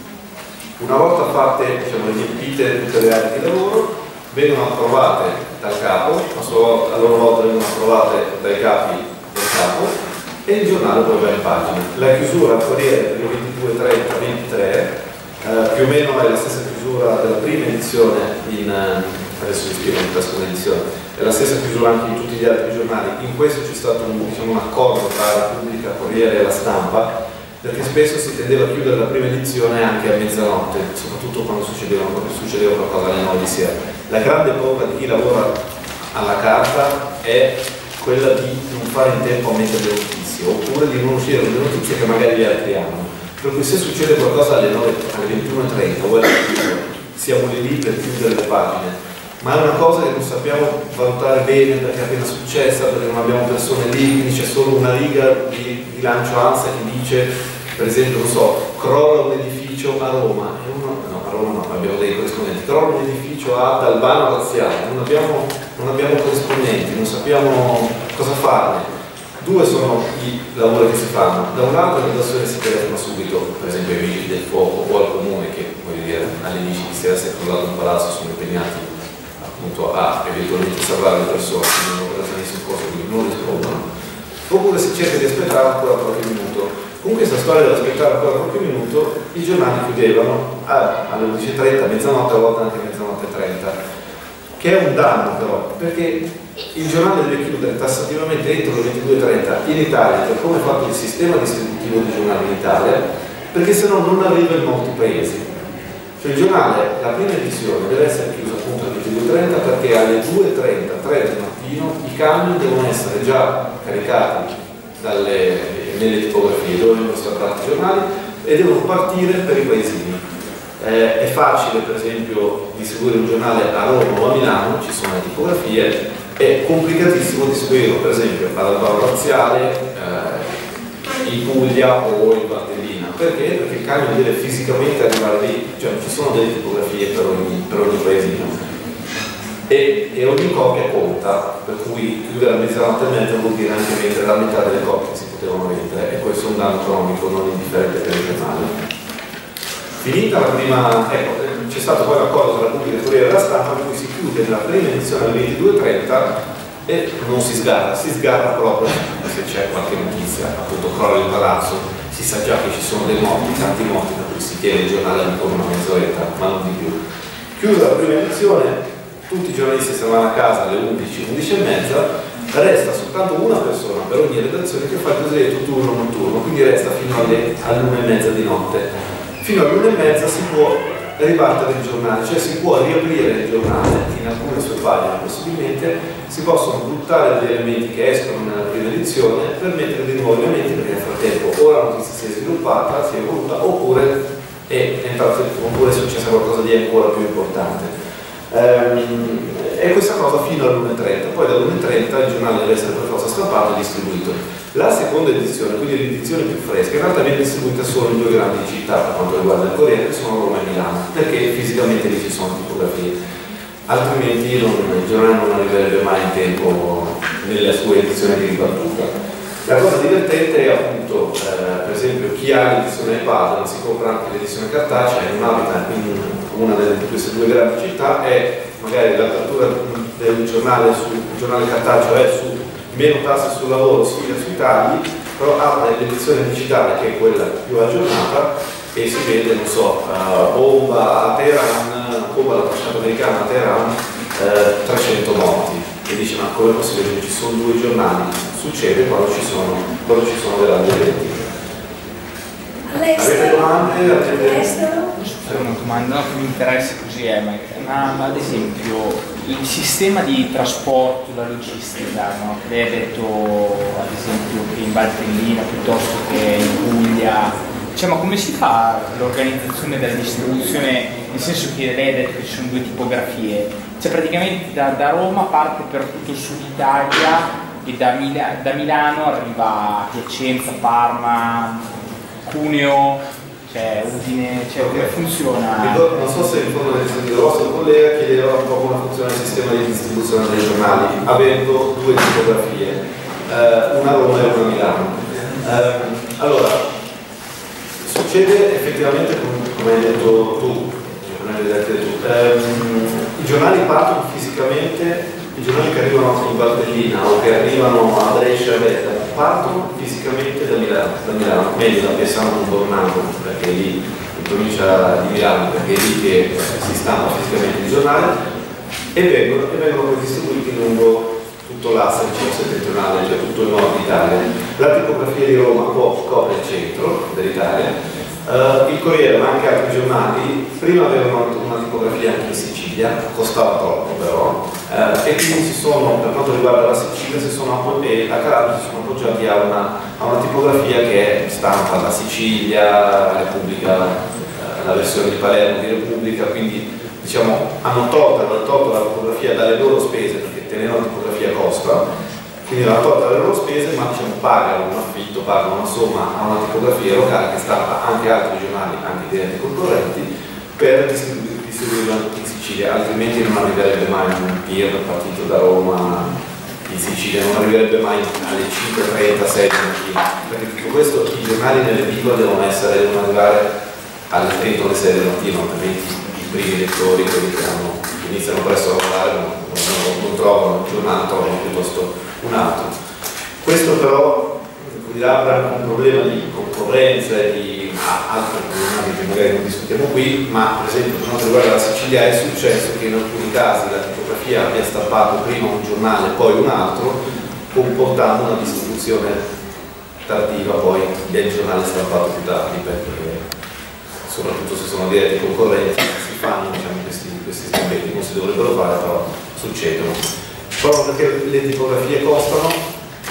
qui. Una volta fatte, diciamo, riempite tutte le aree di lavoro, vengono approvate dal capo, a, sua volta, a loro volta vengono approvate dai capi del capo, e il giornale poi va in pagina. La chiusura al Corriere per i ventidue, trenta, ventitré eh, più o meno è la stessa chiusura della prima edizione, in, eh, adesso vi spiego in questa edizione, è la stessa chiusura anche in tutti gli altri giornali. In questo c'è stato un, diciamo, un accordo tra la Repubblica, Corriere e la Stampa, perché spesso si tendeva a chiudere la prima edizione anche a mezzanotte, soprattutto quando succedeva, quando succedeva qualcosa alle nove di sera. La grande paura di chi lavora alla carta è quella di non fare in tempo a mettere le notizie, oppure di non uscire con le notizie che magari gli altri hanno. Per cui se succede qualcosa alle, nove, alle ventuno e trenta o alle ventidue, siamo lì per chiudere le pagine, ma è una cosa che non sappiamo valutare bene perché è appena successa, perché non abbiamo persone lì, quindi c'è solo una riga di, di lancio ANSA che dice, per esempio, non so, crolla un edificio a Roma, e uno, no, a Roma no, abbiamo dei corrispondenti, crolla un edificio ad Albano Laziale, non abbiamo, non abbiamo corrispondenti, non sappiamo cosa farne. Due sono i lavori che si fanno: da un lato la redazione si telefona subito, per esempio ai vigili del fuoco o al comune che, voglio dire, alle dieci di sera si è crollato un palazzo, sono impegnati appunto a eventualmente salvare le persone, quindi non operazionisti in corso, quindi non rispondono, oppure si cerca di aspettare ancora qualche minuto. Con questa storia dell'aspettare ancora qualche minuto, i giornali chiudevano alle undici e trenta, mezzanotte, a volte anche mezzanotte e trenta, che è un danno però, perché il giornale deve chiudere tassativamente entro le ventidue e trenta in Italia, per come è fatto il sistema distributivo dei giornali in Italia, perché se no non arriva in molti paesi. Cioè il giornale, la prima edizione, deve essere chiusa appunto alle ventidue e trenta perché alle due e trenta, tre del mattino, i camion devono essere già caricati dalle nelle tipografie dove vengono stampati i giornali e devono partire per i paesini. Eh, è facile per esempio distribuire un giornale a Roma o a Milano, ci sono le tipografie, è complicatissimo distribuirlo per esempio ad Albano Laziale, eh, in Puglia o in Valtellina. Perché? Perché il camion deve fisicamente arrivare lì, cioè ci sono delle tipografie per ogni, per ogni paesino. E, e ogni copia conta, per cui chiudere a mezzanotte e mezza vuol dire anche vendere la metà delle copie che si potevano vendere, e questo è un danno economico non indifferente per il giornale. Finita la prima, ecco, c'è stato poi l'accordo tra la Pubblica e Corriere della Stampa per cui si chiude nella prima edizione alle ventidue e trenta e non si sgarra, si sgarra proprio se c'è qualche notizia, appunto crolla il palazzo, si sa già che ci sono dei morti, tanti morti, per cui si tiene il giornale ancora una mezz'oretta, ma non di più. Chiusa la prima edizione, tutti i giornalisti se ne vanno a casa alle undici, undici e mezza, resta soltanto una persona per ogni redazione che fa il cosiddetto turno notturno, quindi resta fino alle, all'una e mezza di notte. Fino all'una e mezza si può ribattere il giornale, cioè si può riaprire il giornale in alcune sue pagine possibilmente, si possono buttare degli elementi che escono nella prima edizione per mettere dei nuovi elementi, perché nel frattempo o la notizia si è sviluppata, si è evoluta, oppure è, entrato, oppure è successo qualcosa di ancora più importante. Ehm, e questa cosa fino all'una e trenta, poi dall'una e trenta il giornale deve essere per forza stampato e distribuito. La seconda edizione, quindi l'edizione più fresca, in realtà viene distribuita solo in due grandi città per quanto riguarda il Corriere, che sono Roma e Milano, perché fisicamente lì ci sono tipografie, altrimenti non, il giornale non arriverebbe mai in tempo nella sua edizione di ribattuta. La cosa divertente è appunto, eh, per esempio, chi ha l'edizione iPad non si compra anche l'edizione cartacea e non abita in una delle queste due grandi città, e magari l'apertura del giornale sul giornale cartaceo è su meno tasse sul lavoro, sfida sui tagli, però apre l'edizione digitale che è quella più aggiornata e si vede, non so, uh, bomba a Teheran, bomba alla facciata americana a Teheran, uh, trecento morti, e dice ma come è possibile che ci sono due giornali? Succede quando ci sono, quando ci sono delle alternative. Avete domande? All'estero? Una domanda no, che mi interessa così è, ma, ma ad esempio il sistema di trasporto, la logistica, no? Lei ha detto ad esempio che in Valtellina piuttosto che in Puglia, cioè, ma come si fa l'organizzazione della distribuzione, nel senso che lei ha detto che ci sono due tipografie, cioè praticamente da, da Roma parte per tutto il sud Italia e da, Mila, da Milano arriva a Piacenza, Parma, Cuneo, cioè Udine, cioè come funziona? Non so se in fondo del vostro collega chiedeva un po' come funziona il sistema di distribuzione dei giornali, avendo due tipografie, eh, una a Roma e una a Milano. Eh, allora, succede effettivamente come hai detto tu, come hai detto tu. Eh, i giornali partono fisicamente, i giornali che arrivano in Valtellina o che arrivano a Brescia partono fisicamente da Milano, da Milano, meglio da Pesano non tornando, perché è lì in provincia di Milano, perché è lì che si stampa fisicamente il giornale, e vengono, e vengono poi distribuiti lungo tutto l'asse settentrionale, cioè tutto il nord Italia. La tipografia di Roma copre il centro dell'Italia. Uh, il Corriere, ma anche altri giornali, prima avevano una tipografia anche in Sicilia, costava troppo però, uh, e quindi si sono, per quanto riguarda la Sicilia, si sono, e la Calabria si sono appoggiati a una, a una tipografia che stampa la Sicilia, Repubblica, uh, la versione di Palermo di Repubblica, quindi diciamo hanno tolto, hanno tolto la tipografia dalle loro spese, perché tenere una tipografia costa. Quindi hanno tolto le loro spese, ma diciamo, pagano un affitto, pagano una somma a una tipografia locale che stampa anche altri giornali, anche diretti concorrenti, per distribu distribuirla in Sicilia, altrimenti non arriverebbe mai un P I R partito da Roma in Sicilia, non arriverebbe mai alle cinque e trentasei di mattina, perché tutto questo i giornali nelle edicole devono essere, devono arrivare alle trenta o alle sei del mattino, altrimenti i primi lettori, quelli che hanno, iniziano presto a lavorare, non, non, non trovano il giornale, trovano piuttosto un altro. Questo però apre un problema di concorrenza e di ah, altre problematiche che magari non discutiamo qui, ma per esempio per quanto riguarda la Sicilia è successo che in alcuni casi la tipografia abbia stampato prima un giornale e poi un altro, comportando una distribuzione tardiva poi del giornale stampato più tardi, perché soprattutto se sono diretti concorrenti si fanno, diciamo, questi, questi scambi, non si dovrebbero fare, però succedono. Proprio perché le tipografie costano,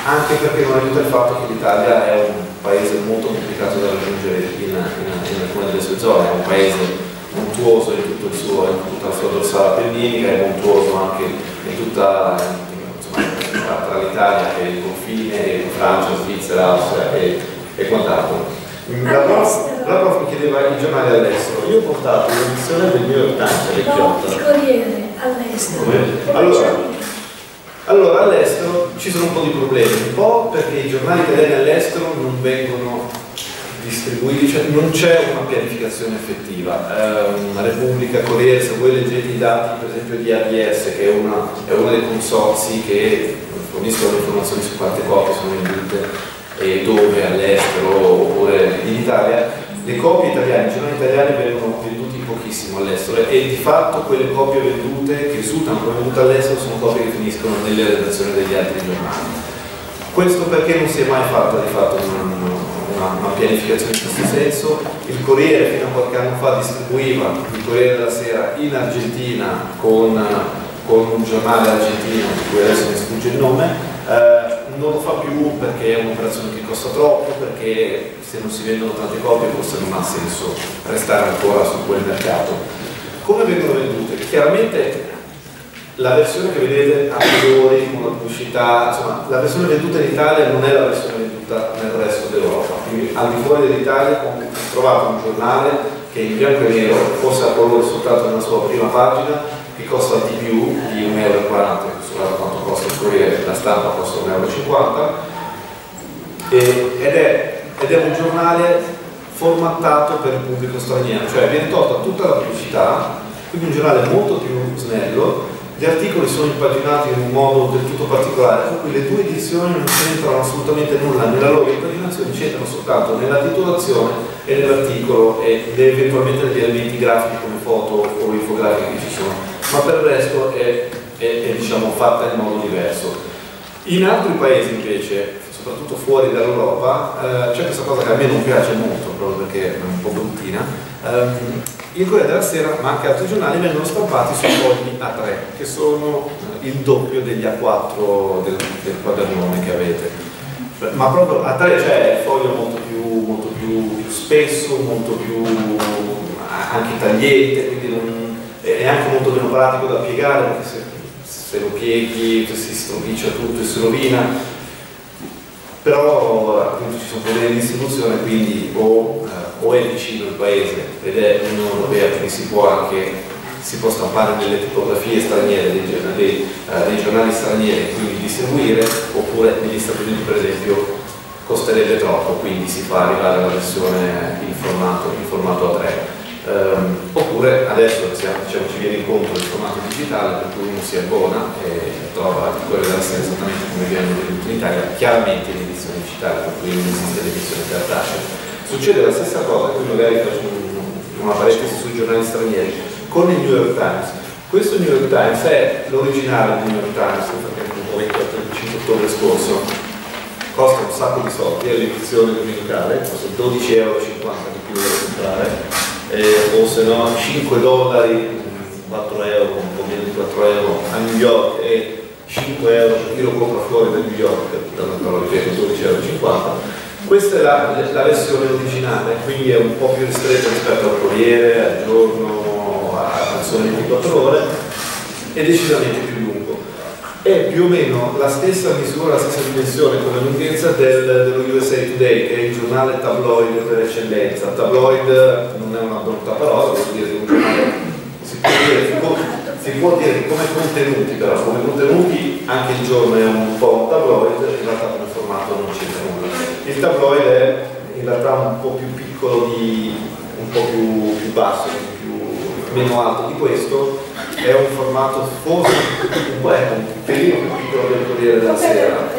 anche perché non aiuta il fatto che l'Italia è un paese molto complicato da raggiungere in, in, in alcune delle sue zone, è un paese montuoso in, tutto il suo, in tutta la sua dorsale appenninica, è montuoso anche in tutta, insomma, tra l'Italia e il confine, e Francia, Svizzera, Austria e, e quant'altro. La prof, la prof mi chiedeva i giornali all'estero. Io ho portato l'edizione del New York Times No, il Corriere all'estero. Allora, allora all'estero ci sono un po' di problemi, un po' perché i giornali italiani all'estero non vengono distribuiti, cioè non c'è una pianificazione effettiva. Eh, Repubblica, Corriere, se voi leggete i dati per esempio di A B S, che è, una, è uno dei consorzi che forniscono informazioni su quante copie sono vendute e dove, all'estero oppure in Italia, le copie italiane, i giornali italiani vengono venduti pochissimo all'estero e di fatto quelle copie vendute che risultano come vendute all'estero sono copie che finiscono nelle redazioni degli altri giornali. Questo perché non si è mai fatta di fatto una, una, una pianificazione in questo senso. Il Corriere fino a qualche anno fa distribuiva il Corriere della Sera in Argentina con, con un giornale argentino di cui adesso mi sfugge il nome. Eh, non lo fa più perché è un'operazione che costa troppo, perché se non si vendono tante copie forse non ha senso restare ancora su quel mercato. Come vengono vendute? Chiaramente la versione che vedete a priori con la pubblicità, insomma, la versione venduta in Italia non è la versione venduta nel resto d'Europa. Quindi al di fuori dell'Italia ho trovato un giornale che in bianco e nero, forse a colore soltanto nella sua prima pagina, che costa di più di un euro e quaranta, guarda quanto costa il Corriere, la Stampa costa un euro e cinquanta, ed è, ed è un giornale formattato per il pubblico straniero, cioè viene tolta tutta la pubblicità, quindi un giornale molto più snello. Gli articoli sono impaginati in un modo del tutto particolare, per cui le due edizioni non c'entrano assolutamente nulla nella loro impaginazione, c'entrano soltanto nella titolazione e nell'articolo e eventualmente negli elementi grafici come foto o infografiche che ci sono, ma per il resto è, è, è diciamo, fatta in modo diverso. In altri paesi invece, soprattutto fuori dall'Europa, eh, c'è questa cosa che a me non piace molto, proprio perché è un po' bruttina. Um, il Corriere della Sera, ma anche altri giornali, vengono stampati su fogli A tre, che sono il doppio degli A quattro del, del quadernone che avete. Ma proprio A tre, cioè il foglio molto più, molto più, più spesso, molto più anche tagliente, quindi non, è anche molto meno pratico da piegare, perché se, se lo pieghi si stropiccia tutto e si rovina. Però appunto ci sono problemi di distribuzione, quindi o, eh, o è vicino il paese ed è l'Unione Europea, quindi si può anche si può stampare nelle tipografie straniere dei, dei, eh, dei giornali stranieri e quindi distribuire, oppure negli Stati Uniti per esempio costerebbe troppo, quindi si fa arrivare la versione in formato, in formato A tre. Um, oppure adesso diciamo, ci viene incontro il formato digitale, per cui uno si abbona e trova quello della serie esattamente come viene venduto in Italia, chiaramente in edizione digitale, per cui non esiste l'edizione cartacea. Succede la stessa cosa, qui magari faccio un, una parentesi sui giornali stranieri, con il New York Times. Questo New York Times è l'originale New York Times, perché è un po' vecchio, il trentacinque ottobre scorso, costa un sacco di soldi, è l'edizione domenicale, costa dodici e cinquanta euro di più da comprare. Eh, o se no cinque dollari, quattro euro, un po' meno di quattro euro a New York e cinque euro per chi lo compra fuori da New York, lo ripeto, dodici e cinquanta euro. Questa è la, la versione originale, quindi è un po' più ristretta rispetto al Corriere, al Giorno, a Sole ventiquattro ore, è decisamente più lungo. È più o meno la stessa misura, la stessa dimensione come lunghezza del, dello U S A Today, che è il giornale tabloid per eccellenza. Tabloid non è una brutta parola, vuol dire un giornale, si può dire, si può, si può dire come contenuti, però come contenuti anche il giorno è un po' un tabloid, in realtà come formato non c'entra nulla. Il tabloid è in realtà un po' più piccolo, di, un po' più, più basso, più, meno alto di questo. È un formato forse un po' un pelino più piccolo del Corriere della Sera.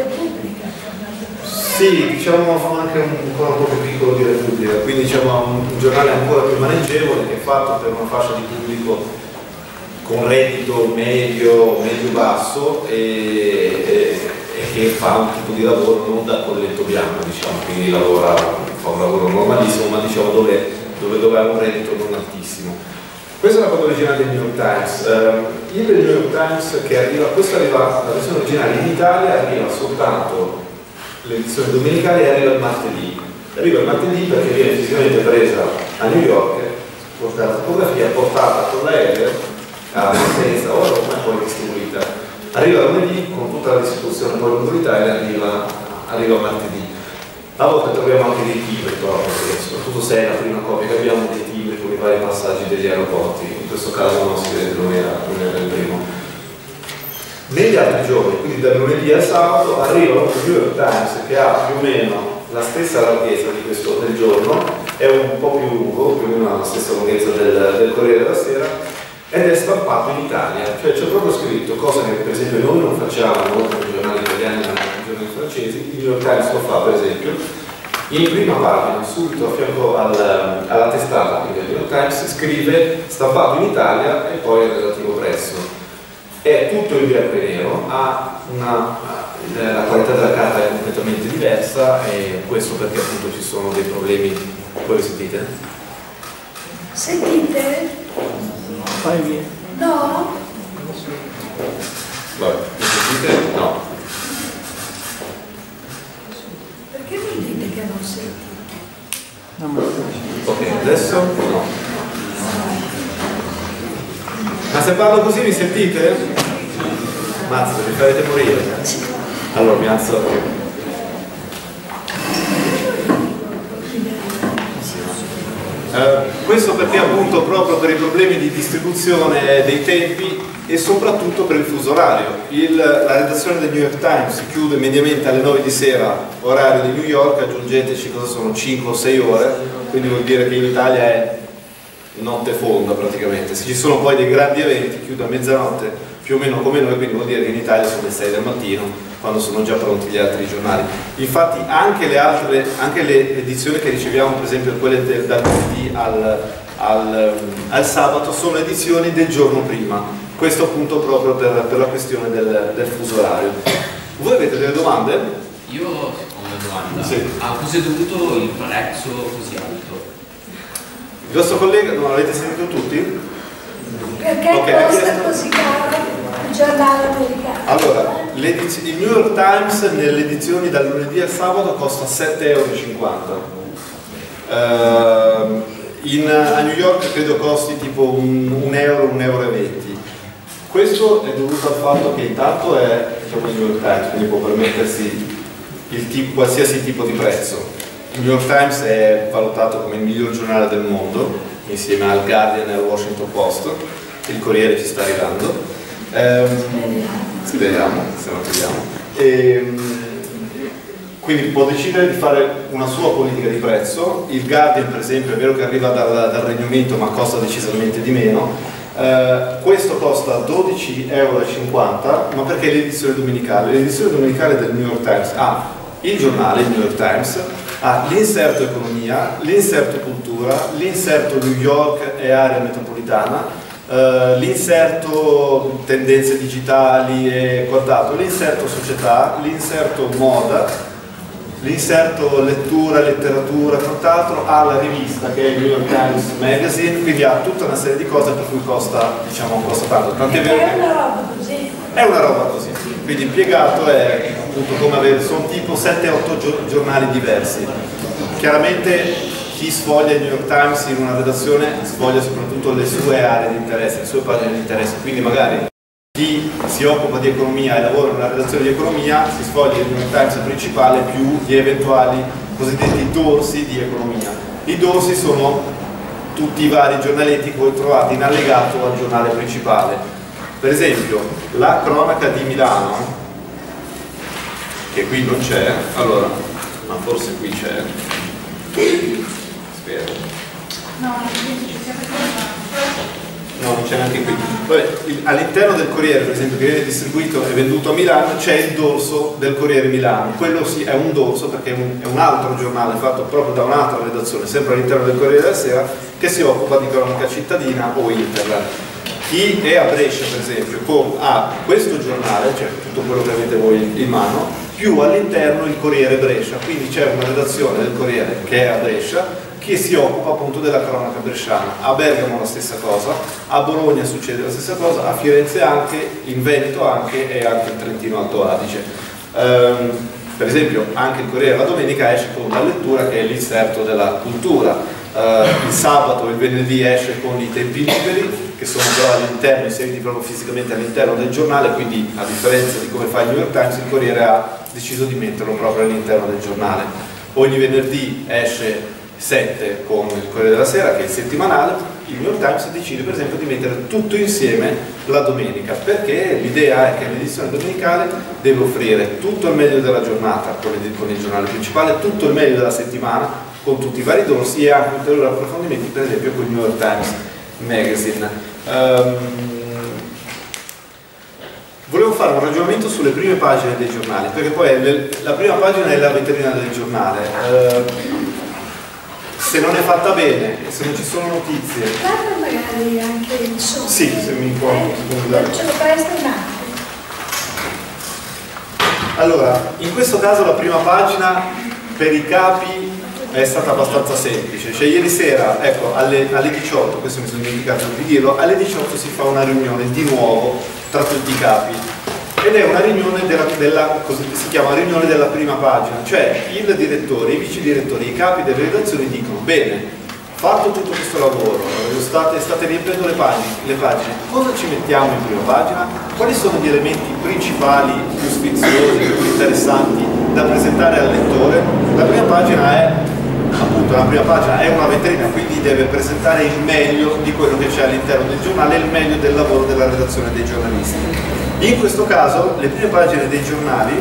Sì, diciamo anche un, ancora un po' più piccolo di Repubblica, quindi diciamo un, un giornale ancora più maneggevole che è fatto per una fascia di pubblico con reddito medio, medio-basso e, e, e che fa un tipo di lavoro non da colletto bianco, diciamo, quindi lavora, fa un lavoro normalissimo, ma diciamo dove, dove, dove ha un reddito non altissimo. Questa è la cosa originale del New York Times. Uh, il New York Times che arriva, questa arriva, la versione originale in Italia arriva soltanto l'edizione domenicale arriva il martedì. Arriva il martedì perché viene fisicamente presa a New York, portata la fotografia, portata con l'aereo a Malpensa o a Roma e poi distribuita. Arriva lunedì con tutta la distribuzione poi lungo l'Italia, arriva, arriva martedì. A volte troviamo anche dei libri, però, soprattutto se è la prima copia che abbiamo dei libri con i vari passaggi degli aeroporti. In questo caso non si vede, non era, non era il primo. Negli altri giorni, quindi dal lunedì al sabato, arriva il New York Times che ha più o meno la stessa larghezza di questo del giorno, è un po' più lungo, più o meno la stessa lunghezza del, del Corriere della Sera, ed è stampato in Italia, cioè c'è proprio scritto, cosa che per esempio noi non facciamo, non con i giornali italiani ma con i giornali francesi. Il New York Times lo fa per esempio, in prima pagina, subito a fianco al, alla testata del New York Times, scrive stampato in Italia e poi il relativo prezzo. È tutto in bianco e nero, ha una, la qualità della carta è completamente diversa e questo perché appunto ci sono dei problemi. Voi li sentite? Sentite? Fai via. No? Vabbè, mi sentite? No. Perché mi dite che non sentite? No, ma Ok, adesso no. Ma se parlo così mi sentite? Mazza, mi farete morire. Allora mi alzo. Uh, questo perché appunto proprio per i problemi di distribuzione dei tempi e soprattutto per il fuso orario. Il, la redazione del New York Times chiude mediamente alle nove di sera, orario di New York, aggiungeteci cosa sono cinque o sei ore, quindi vuol dire che in Italia è notte fonda praticamente. Se ci sono poi dei grandi eventi chiude a mezzanotte più o meno come noi, quindi vuol dire che in Italia sono le sei del mattino quando sono già pronti gli altri giornali. Infatti anche le altre, anche le edizioni che riceviamo, per esempio quelle del, dal lunedì al, al, al sabato, sono edizioni del giorno prima, questo appunto proprio per, per la questione del, del fuso orario. Voi avete delle domande? Io ho una domanda. Sì. A cosa è dovuto il prezzo così alto? Il vostro collega, non l'avete sentito tutti? Perché Okay, costa chiesto... così caro il giornale americano? Allora, il New York Times nelle edizioni dal lunedì al sabato costa sette e cinquanta euro. Uh, in, a New York credo costi tipo un, un euro, un euro e venti. Questo è dovuto al fatto che intanto è, diciamo, il New York Times, quindi può permettersi il tipo, qualsiasi tipo di prezzo. Il New York Times è valutato come il miglior giornale del mondo, insieme al Guardian e al Washington Post. Il Corriere ci sta arrivando. Ehm, speriamo, se non troviamo. Ehm, quindi può decidere di fare una sua politica di prezzo. Il Guardian, per esempio, è vero che arriva dal, dal Regno Unito, ma costa decisamente di meno. Uh, questo costa dodici e cinquanta euro, ma perché è l'edizione domenicale? L'edizione domenicale del New York Times ha il giornale, il New York Times, ha l'inserto economia, l'inserto cultura, l'inserto New York e area metropolitana, uh, l'inserto tendenze digitali e quant'altro, l'inserto società, l'inserto moda, l'inserto lettura, letteratura, quant'altro, ha la rivista che è il New York Times Magazine, quindi ha tutta una serie di cose per cui costa, diciamo, costa tanto. Tant'è vero È che una roba così. è una roba così, quindi impiegato è appunto come avere, sono tipo sette otto giornali diversi. Chiaramente chi sfoglia il New York Times in una redazione sfoglia soprattutto le sue aree di interesse, le sue pagine di interesse, quindi magari chi si occupa di economia e lavora in una redazione di economia si sfoglia il New York Times principale più gli eventuali cosiddetti dorsi di economia. I dorsi sono tutti i vari giornaletti che voi trovate in allegato al giornale principale. Per esempio la cronaca di Milano, che qui non c'è, allora, ma forse qui c'è, spero. No, No, non c'è neanche qui. All'interno del Corriere, per esempio, che viene distribuito e venduto a Milano, c'è il dorso del Corriere Milano. Quello sì, è un dorso perché è un, è un altro giornale fatto proprio da un'altra redazione, sempre all'interno del Corriere della Sera, che si occupa di cronaca cittadina o internet. Chi è a Brescia, per esempio, con, ha questo giornale, cioè tutto quello che avete voi in mano, più all'interno il Corriere Brescia. Quindi c'è una redazione del Corriere che è a Brescia, che si occupa appunto della cronaca bresciana. A Bergamo la stessa cosa, a Bologna succede la stessa cosa, a Firenze anche, in Veneto anche e anche in Trentino Alto Adige. Um, Per esempio anche il Corriere la domenica esce con la lettura che è l'inserto della cultura, uh, il sabato e il venerdì esce con i tempi liberi, che sono però all'interno, inseriti proprio fisicamente all'interno del giornale, quindi a differenza di come fa il New York Times, il Corriere ha deciso di metterlo proprio all'interno del giornale. Ogni venerdì esce sette con il Corriere della Sera, che è il settimanale. Il New York Times decide per esempio di mettere tutto insieme la domenica, perché l'idea è che l'edizione domenicale deve offrire tutto il meglio della giornata con il giornale principale, tutto il meglio della settimana con tutti i vari dorsi e anche ulteriori approfondimenti, per esempio con il New York Times Magazine. Um, volevo fare un ragionamento sulle prime pagine dei giornali, perché poi le, la prima pagina è la vetrina del giornale. Uh, se non è fatta bene, se non ci sono notizie... Parla magari anche in sotto. Sì, se mi può... Eh, ce lo presta un attimo. Allora, in questo caso la prima pagina per i capi è stata abbastanza semplice. Cioè ieri sera, ecco, alle, alle diciotto, questo mi sono dimenticato di dirlo, alle diciotto si fa una riunione di nuovo tra tutti i capi. Ed è una riunione della, della, così si chiama riunione della prima pagina, cioè il direttore, i vice direttori, i capi delle redazioni dicono: bene, fatto tutto questo lavoro, state, state riempiendo le pagine, le pagine, cosa ci mettiamo in prima pagina? Quali sono gli elementi principali, più sfiziosi, più interessanti da presentare al lettore? La prima pagina è, appunto, la prima pagina è una vetrina, quindi deve presentare il meglio di quello che c'è all'interno del giornale, il meglio del lavoro della redazione dei giornalisti. In questo caso le prime pagine dei giornali,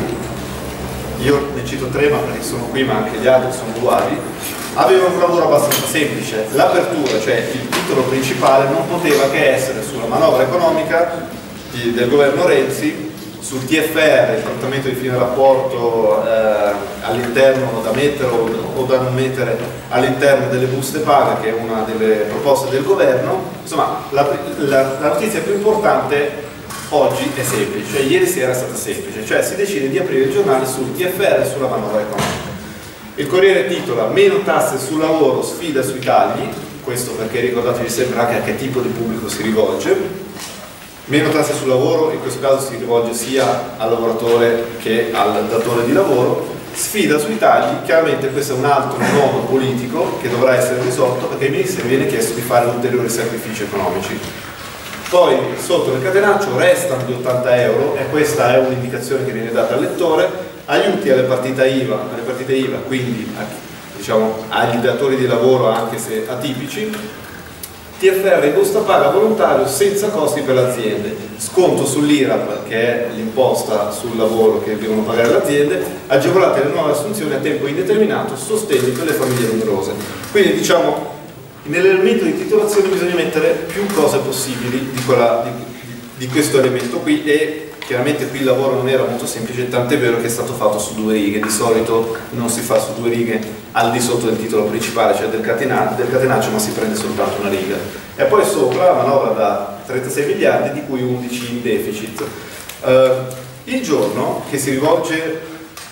io ne cito tre ma perché sono qui ma anche gli altri sono uguali, avevano un lavoro abbastanza semplice. L'apertura, cioè il titolo principale, non poteva che essere sulla manovra economica di, del governo Renzi, sul T F R, il trattamento di fine rapporto eh, all'interno da mettere o, o da non mettere all'interno delle buste paga, che è una delle proposte del governo. Insomma, la, la, la notizia più importante oggi è semplice, cioè ieri sera è stata semplice, cioè si decide di aprire il giornale sul T F R e sulla manovra economica. Il Corriere titola: meno tasse sul lavoro, sfida sui tagli, questo perché ricordatevi sempre anche a che tipo di pubblico si rivolge. Meno tasse sul lavoro, in questo caso si rivolge sia al lavoratore che al datore di lavoro. Sfida sui tagli, chiaramente questo è un altro nodo politico che dovrà essere risolto, perché ai ministri viene chiesto di fare ulteriori sacrifici economici. Poi sotto nel catenaccio restano gli ottanta euro, e questa è un'indicazione che viene data al lettore, aiuti alle partite I V A, alle partite I V A, quindi a, diciamo, agli datori di lavoro anche se atipici, T F R in busta paga volontario senza costi per le aziende, sconto sull'I R A P, che è l'imposta sul lavoro che devono pagare le aziende, agevolate le nuove assunzioni a tempo indeterminato, sostegni per le famiglie numerose. Quindi diciamo, nell'elemento di titolazione bisogna mettere più cose possibili di, quella, di, di questo elemento qui, e chiaramente qui il lavoro non era molto semplice, tant'è vero che è stato fatto su due righe. Di solito non si fa su due righe al di sotto del titolo principale, cioè del, catena, del catenaccio, ma si prende soltanto una riga. E poi sopra la manovra da trentasei miliardi, di cui undici in deficit. Uh, il giorno che si rivolge,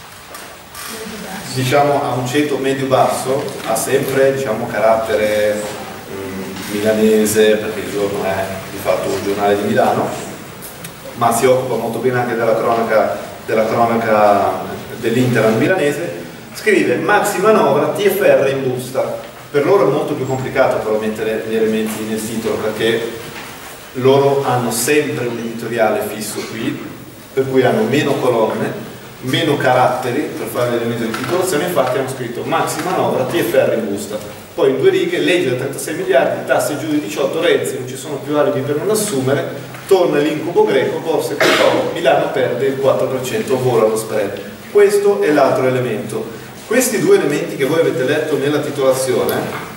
diciamo, a un ceto medio-basso, ha sempre, diciamo, carattere mh, milanese, perché il giorno è di fatto un giornale di Milano, ma si occupa molto bene anche della cronaca, della cronaca dell'Inter milanese. Scrive: maxi manovra, T F R in busta. Per loro è molto più complicato però mettere gli elementi nel titolo, perché loro hanno sempre un editoriale fisso qui, per cui hanno meno colonne, meno caratteri per fare l'elemento di titolazione. Infatti hanno scritto maxi manovra, T F R in busta, poi in due righe legge da trentasei miliardi, tasse giù di diciotto, Renzi non ci sono più alibi per non assumere, torna l'incubo greco, borse che Milano perde il quattro per cento, vola lo spread. Questo è l'altro elemento. Questi due elementi che voi avete letto nella titolazione,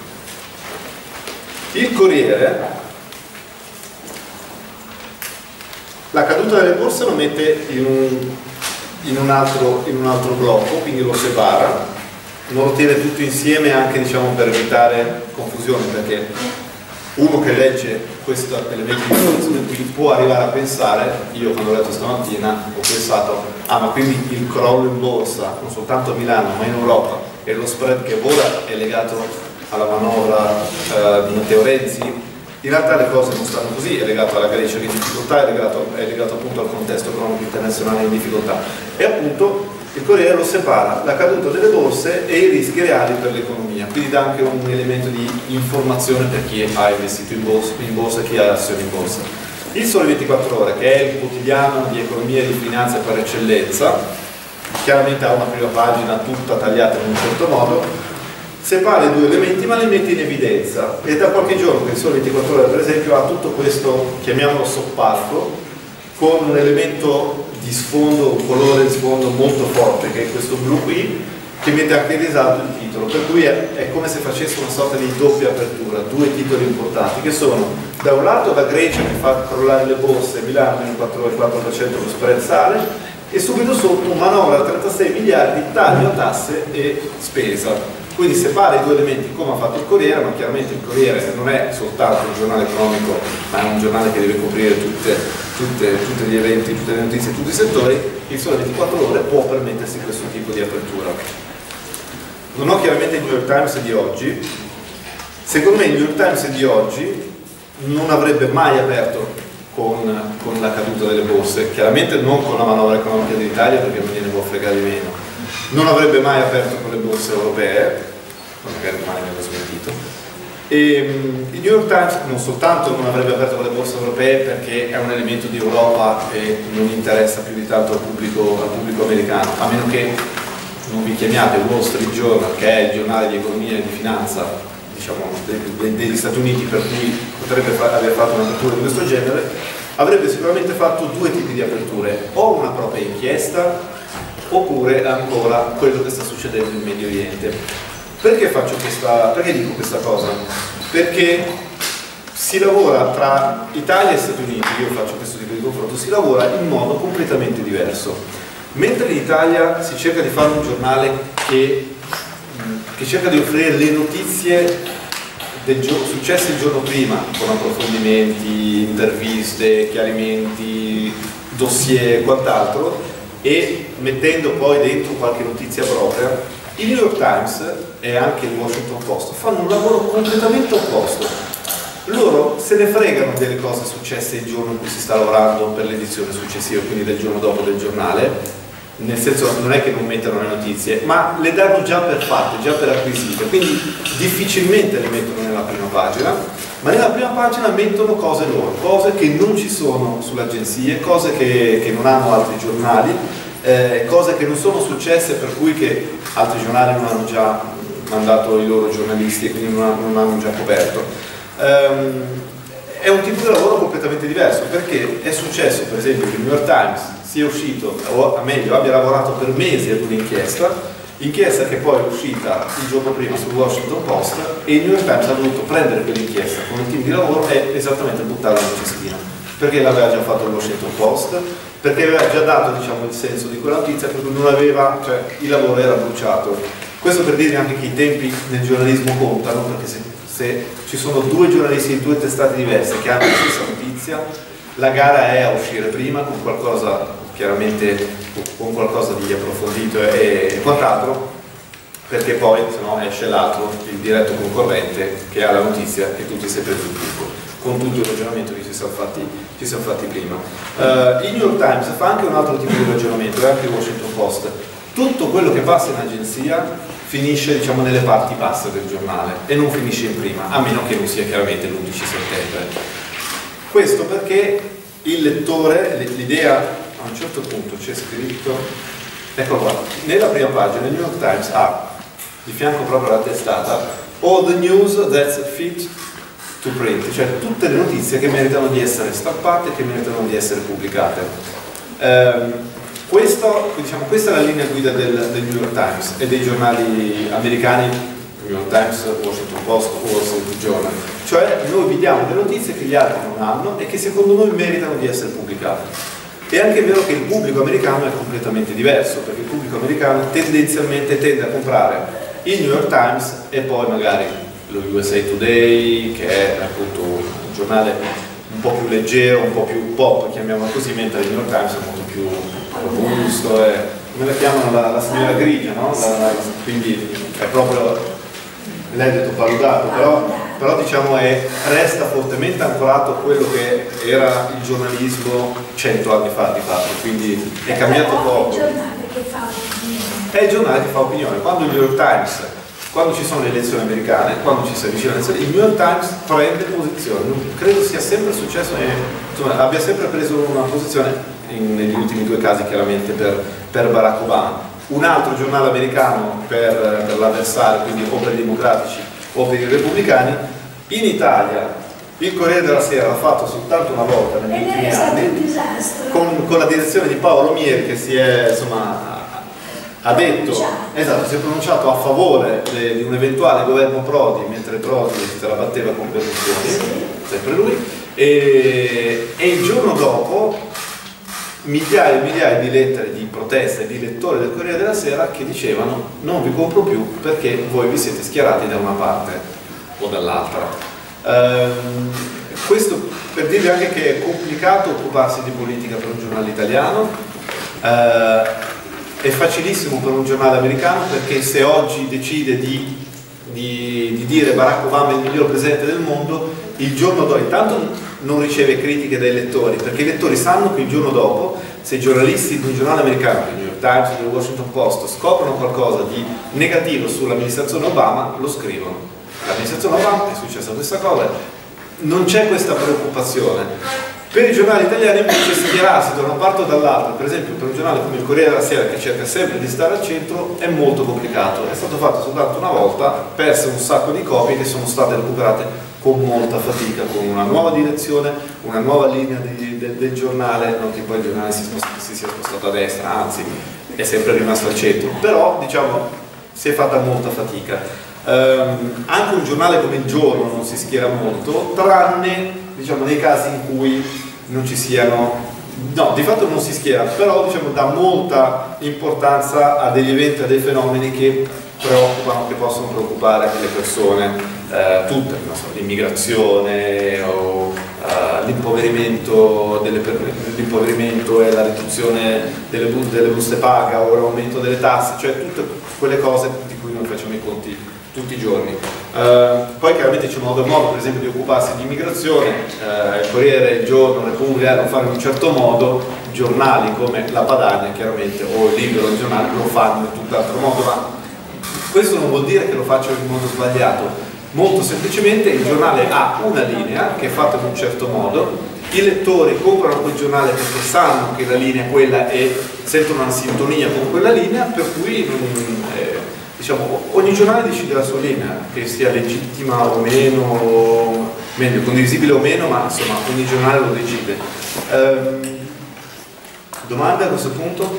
il Corriere la caduta delle borse lo mette in un, in un, altro, in un altro blocco, quindi lo separa, non lo tiene tutto insieme, anche, diciamo, per evitare confusione, perché uno che legge questo elemento di titolazione qui può arrivare a pensare, io quando ho letto stamattina ho pensato: ah, ma quindi il crollo in borsa non soltanto a Milano ma in Europa, e lo spread che vola è legato alla manovra eh, di Matteo Renzi? In realtà le cose non stanno così, è legato alla Grecia in difficoltà, è legato, è legato appunto al contesto economico internazionale in difficoltà, e appunto Il Corriere lo separa, la caduta delle borse e i rischi reali per l'economia, quindi dà anche un elemento di informazione per chi ha investito in borsa, in borsa e chi ha azioni in borsa. Il Sole ventiquattro Ore, che è il quotidiano di economia e di finanza per eccellenza, chiaramente ha una prima pagina tutta tagliata in un certo modo, separa i due elementi ma li mette in evidenza, e da qualche giorno che il Sole ventiquattro Ore per esempio ha tutto questo, chiamiamolo soppalco, con un elemento di sfondo, un colore di sfondo molto forte, che è questo blu qui, che mette anche in risalto il titolo, per cui è, è come se facesse una sorta di doppia apertura, due titoli importanti, che sono da un lato la Grecia che fa crollare le borse, Milano meno quattro virgola quattro per cento, lo spread sale, e subito sotto manovra a trentasei miliardi, taglio a tasse e spesa. Quindi separa i due elementi come ha fatto il Corriere, ma chiaramente il Corriere non è soltanto un giornale economico, ma è un giornale che deve coprire tutte, tutte, tutti gli eventi, tutte le notizie, tutti i settori. Il Sole ventiquattro Ore può permettersi questo tipo di apertura. Non ho chiaramente il New York Times di oggi. Secondo me il New York Times di oggi non avrebbe mai aperto con, con la caduta delle borse, chiaramente non con la manovra economica dell'Italia, perché non gliene può fregare di meno. Non avrebbe mai aperto con le borse europee, magari domani mi hanno smentito. E um, il New York Times non soltanto non avrebbe aperto con le borse europee perché è un elemento di Europa e non interessa più di tanto al pubblico, al pubblico americano, a meno che non vi chiamiate Wall Street Journal, che è il giornale di economia e di finanza, diciamo, degli, degli Stati Uniti, per cui potrebbe fa aver fatto un'apertura di questo genere. Avrebbe sicuramente fatto due tipi di aperture, o una propria inchiesta, oppure ancora quello che sta succedendo in Medio Oriente. Perché faccio questa, perché dico questa cosa? Perché si lavora tra Italia e Stati Uniti, io faccio questo tipo di confronto, si lavora in modo completamente diverso. Mentre in Italia si cerca di fare un giornale che, che cerca di offrire le notizie del giorno, successe il giorno prima, con approfondimenti, interviste, chiarimenti, dossier e quant'altro, e mettendo poi dentro qualche notizia propria, il New York Times e anche il Washington Post fanno un lavoro completamente opposto. Loro se ne fregano delle cose successe il giorno in cui si sta lavorando per l'edizione successiva, quindi del giorno dopo del giornale, nel senso non è che non mettono le notizie, ma le danno già per fatte, già per acquisite, quindi difficilmente le mettono nella prima pagina, ma nella prima pagina mettono cose loro, cose che non ci sono sulle agenzie, cose che, che non hanno altri giornali, eh, cose che non sono successe per cui che altri giornali non hanno già mandato i loro giornalisti e quindi non hanno, non hanno già coperto. Um, è un tipo di lavoro completamente diverso, perché è successo per esempio che il New York Times sia uscito, o meglio abbia lavorato per mesi ad un'inchiesta, inchiesta che poi è uscita il giorno prima sul Washington Post, e il New York Times ha dovuto prendere quell'inchiesta come team di lavoro e esattamente buttarla nella cestina, perché l'aveva già fatto il Washington Post, perché aveva già dato, diciamo, il senso di quella notizia, per cui non aveva, cioè il lavoro era bruciato. Questo per dirvi anche che i tempi nel giornalismo contano, perché se, se ci sono due giornalisti di due testate diverse che hanno la stessa notizia, la gara è a uscire prima con qualcosa, chiaramente con qualcosa di approfondito e, e quant'altro, perché poi se no esce l'altro, il diretto concorrente, che ha la notizia che tu ti sei preso il pubblico, con tutto il ragionamento che ci siamo fatti, ci siamo fatti prima. Uh, il New York Times fa anche un altro tipo di ragionamento, e anche il Washington Post. Tutto quello che passa in agenzia finisce, diciamo, nelle parti basse del giornale e non finisce in prima, a meno che non sia chiaramente l'undici settembre. Questo perché il lettore, l'idea, a un certo punto c'è scritto, ecco qua, nella prima pagina il New York Times ha di fianco proprio la testata all the news that's fit to print, cioè tutte le notizie che meritano di essere stampate, che meritano di essere pubblicate. Um, questo, diciamo, questa è la linea guida del, del New York Times e dei giornali americani, New York Times, Washington Post, Wall Street Journal. Cioè noi vi diamo delle notizie che gli altri non hanno e che secondo noi meritano di essere pubblicate. È anche vero che il pubblico americano è completamente diverso, perché il pubblico americano tendenzialmente tende a comprare il New York Times e poi magari lo U S A Today, che è appunto un giornale un po' più leggero, un po' più pop, chiamiamolo così, mentre il New York Times è molto più robusto, è, come la chiamano, la, la signora grigia, no? La, la, quindi è proprio, lei ha detto paludato, però, però diciamo è, resta fortemente ancorato a quello che era il giornalismo cento anni fa di fatto, quindi è cambiato poco. Il giornale che fa è il giornale che fa opinione. Quando il New York Times, quando ci sono le elezioni americane, quando ci si avvicina alle elezioni, il New York Times prende posizione. Credo sia sempre successo e insomma, abbia sempre preso una posizione, in, negli ultimi due casi chiaramente, per, per Barack Obama. Un altro giornale americano per, per l'avversario, quindi o per i democratici o per i repubblicani. In Italia il Corriere della Sera l'ha fatto soltanto una volta negli ultimi è stato anni, un disastro. Con, con la direzione di Paolo Mieri, che si è, insomma, ha detto, esatto, si è pronunciato a favore de, di un eventuale governo Prodi, mentre Prodi se la batteva con Berlusconi, sempre lui, e, e il giorno dopo migliaia e migliaia di lettere di proteste di lettori del Corriere della Sera che dicevano non vi compro più perché voi vi siete schierati da una parte o dall'altra. Ehm, questo per dirvi anche che è complicato occuparsi di politica per un giornale italiano, eh, è facilissimo per un giornale americano, perché se oggi decide di, di, di dire Barack Obama è il miglior presidente del mondo, il giorno dopo intanto non riceve critiche dai lettori, perché i lettori sanno che il giorno dopo, se i giornalisti di un giornale americano, il New York Times o il Washington Post, scoprono qualcosa di negativo sull'amministrazione Obama, lo scrivono. L'amministrazione Obama è successa questa cosa, non c'è questa preoccupazione. Per i giornali italiani invece schierarsi da una parte o dall'altra, per esempio per un giornale come il Corriere della Sera, che cerca sempre di stare al centro, è molto complicato. È stato fatto soltanto una volta, perse un sacco di copie che sono state recuperate con molta fatica, con una nuova direzione, una nuova linea di, de, del giornale, non che poi il giornale si, sposta, si sia spostato a destra, anzi è sempre rimasto al centro, però diciamo si è fatta molta fatica. Um, anche un giornale come Il Giorno non si schiera molto, tranne diciamo nei casi in cui non ci siano, no, di fatto non si schiera, però diciamo dà molta importanza a degli eventi, a dei fenomeni che preoccupano, che possono preoccupare le persone, eh, tutte, non so, l'immigrazione o uh, l'impoverimento l'impoverimento e la riduzione delle, bu delle buste paga o l'aumento delle tasse, cioè tutte quelle cose di cui noi facciamo i conti tutti i giorni. Uh, poi chiaramente c'è modo e modo, per esempio, di occuparsi di immigrazione, uh, il Corriere, il Giorno, Repubblica lo fanno in un certo modo, giornali come La Padania chiaramente, o il Libero, il giornale lo fanno in tutt'altro modo, ma questo non vuol dire che lo facciano in modo sbagliato, molto semplicemente il giornale ha una linea che è fatta in un certo modo, i lettori comprano quel giornale perché sanno che la linea è quella e sentono una sintonia con quella linea, per cui eh, diciamo, ogni giornale decide la sua linea, che sia legittima o meno, meglio, condivisibile o meno, ma insomma ogni giornale lo decide. Ehm, domande a questo punto?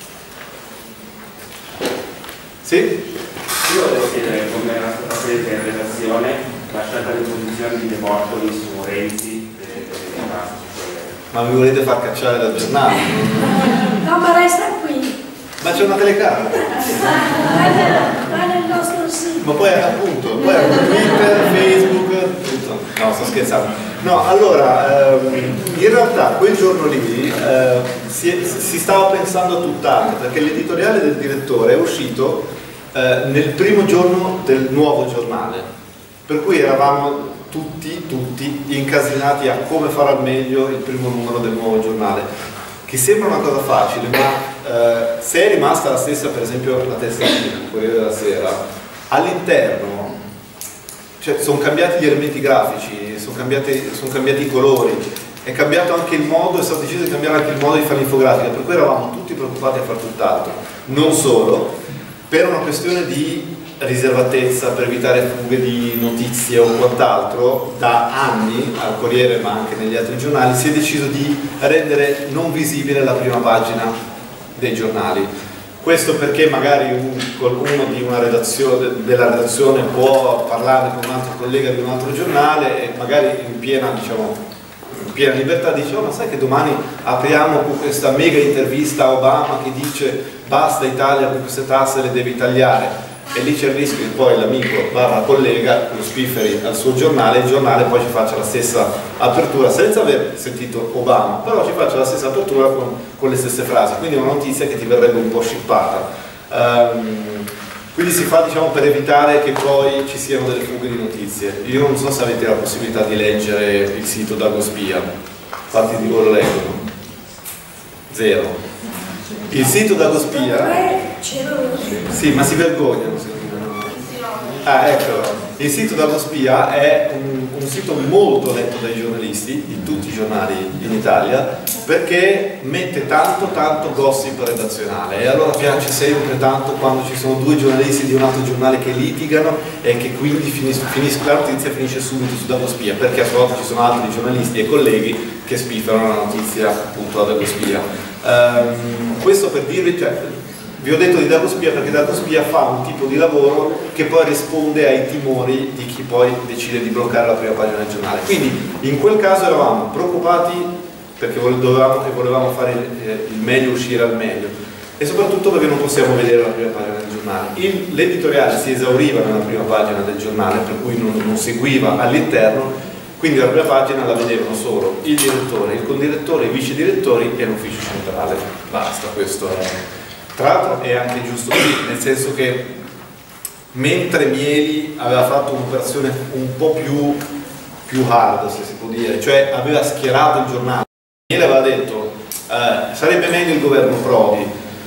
Sì? Io volevo chiedere come era stata presa in relazione la scelta di posizione di De Bortoli su Renzi e Ma mi volete far cacciare dal giornale? No, ma resta qui. Ma c'è una telecamera. Va nel nostro sito. Ma poi appunto, poi Twitter, Facebook, tutto. No, sto scherzando. No, allora, ehm, in realtà quel giorno lì eh, si, si stava pensando a tutt'altro, perché l'editoriale del direttore è uscito eh, nel primo giorno del nuovo giornale, per cui eravamo tutti, tutti incasinati a come fare al meglio il primo numero del nuovo giornale, che sembra una cosa facile, ma eh, se è rimasta la stessa, per esempio la testatina del Corriere della Sera, all'interno cioè, sono cambiati gli elementi grafici, sono cambiati, sono cambiati i colori, è cambiato anche il modo, è stato deciso di cambiare anche il modo di fare l'infografica, per cui eravamo tutti preoccupati a fare tutt'altro. Non solo, per una questione di riservatezza, per evitare fughe di notizie o quant'altro, da anni al Corriere ma anche negli altri giornali si è deciso di rendere non visibile la prima pagina dei giornali. Questo perché magari un, qualcuno di una redazione, della redazione può parlare con un altro collega di un altro giornale e magari in piena, diciamo, in piena libertà dice oh, ma sai che domani apriamo con questa mega intervista a Obama che dice basta Italia con queste tasse, le devi tagliare. E lì c'è il rischio che poi l'amico barra collega lo spifferi al suo giornale e il giornale poi ci faccia la stessa apertura senza aver sentito Obama, però ci faccia la stessa apertura con, con le stesse frasi, quindi è una notizia che ti verrebbe un po' scippata. Um, quindi si fa, diciamo, per evitare che poi ci siano delle fughe di notizie. Io non so se avete la possibilità di leggere il sito Dagospia, quanti di voi lo leggono? Zero. Il sito Dagospia c'erano... Sì, ma si vergognano secondo me. Ah, ecco. Il sito Dagospia è un, un sito molto letto dai giornalisti, di tutti i giornali in Italia, perché mette tanto tanto gossip redazionale e allora piace sempre tanto quando ci sono due giornalisti di un altro giornale che litigano e che quindi finis, finis, la notizia finisce subito su Dagospia, perché a sua volta ci sono altri giornalisti e colleghi che spiffano la notizia appunto a Dagospia. Um, questo per dirvi, cioè, vi ho detto di Dagospia perché Dagospia fa un tipo di lavoro che poi risponde ai timori di chi poi decide di bloccare la prima pagina del giornale. Quindi in quel caso eravamo preoccupati perché dovevamo e volevamo fare il, il meglio uscire al meglio e soprattutto perché non possiamo vedere la prima pagina del giornale. L'editoriale si esauriva nella prima pagina del giornale, per cui non, non seguiva all'interno, quindi la prima pagina la vedevano solo il direttore, il condirettore, i vice direttori e l'ufficio centrale. Basta, questo è... Tra l'altro è anche giusto così, nel senso che mentre Mieli aveva fatto un'operazione un po' più, più hard, se si può dire, cioè aveva schierato il giornale, Mieli aveva detto eh, sarebbe meglio il governo Prodi,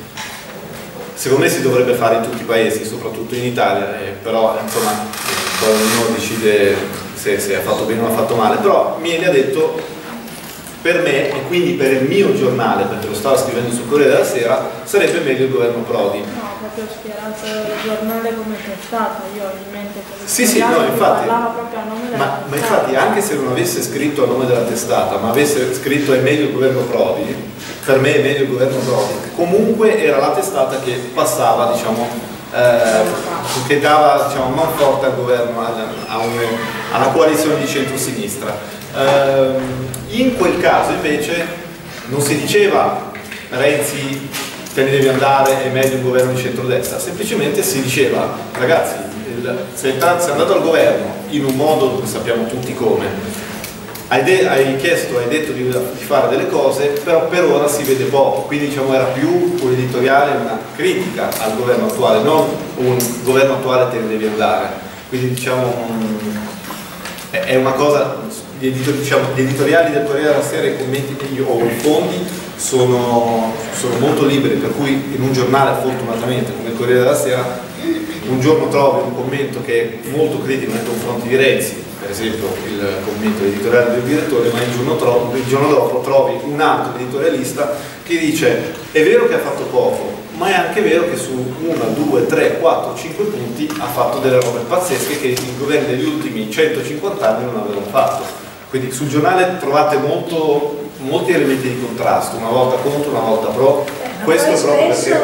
secondo me si dovrebbe fare in tutti i paesi, soprattutto in Italia, eh, però insomma poi ognuno decide se, se ha fatto bene o ha fatto male, però Mieli ha detto per me e quindi per il mio giornale, perché lo stavo scrivendo sul Corriere della Sera, sarebbe meglio il governo Prodi. No, proprio schierato il giornale come testata, io ho in mente che sì, sì, no, infatti, proprio a nome della ma, ma infatti anche se non avesse scritto a nome della testata, ma avesse scritto è meglio il governo Prodi, per me è meglio il governo Prodi, comunque era la testata che passava, diciamo, eh, che dava, diciamo, man forte al governo, a, a un, alla coalizione di centro-sinistra. Uh, in quel caso invece non si diceva Renzi te ne devi andare, è meglio un governo di centrodestra, semplicemente si diceva ragazzi il, sei, sei andato al governo in un modo, sappiamo tutti come, hai, de, hai chiesto, hai detto di, di fare delle cose, però per ora si vede poco, quindi diciamo era più un editoriale, una critica al governo attuale, non un governo attuale te ne devi andare, quindi diciamo um, è, è una cosa. Gli, editor, diciamo, gli editoriali del Corriere della Sera, i commenti o i fondi sono, sono molto liberi, per cui in un giornale fortunatamente come il Corriere della Sera un giorno trovi un commento che è molto critico nei confronti di Renzi, per esempio il commento editoriale del direttore, ma il giorno, tro il giorno dopo trovi un altro editorialista che dice è vero che ha fatto poco, ma è anche vero che su uno, due, tre, quattro, cinque punti ha fatto delle robe pazzesche che i governi degli ultimi centocinquanta anni non avevano fatto. Quindi sul giornale trovate molto, molti elementi di contrasto, una volta contro, una volta pro. Eh, questo è proprio perché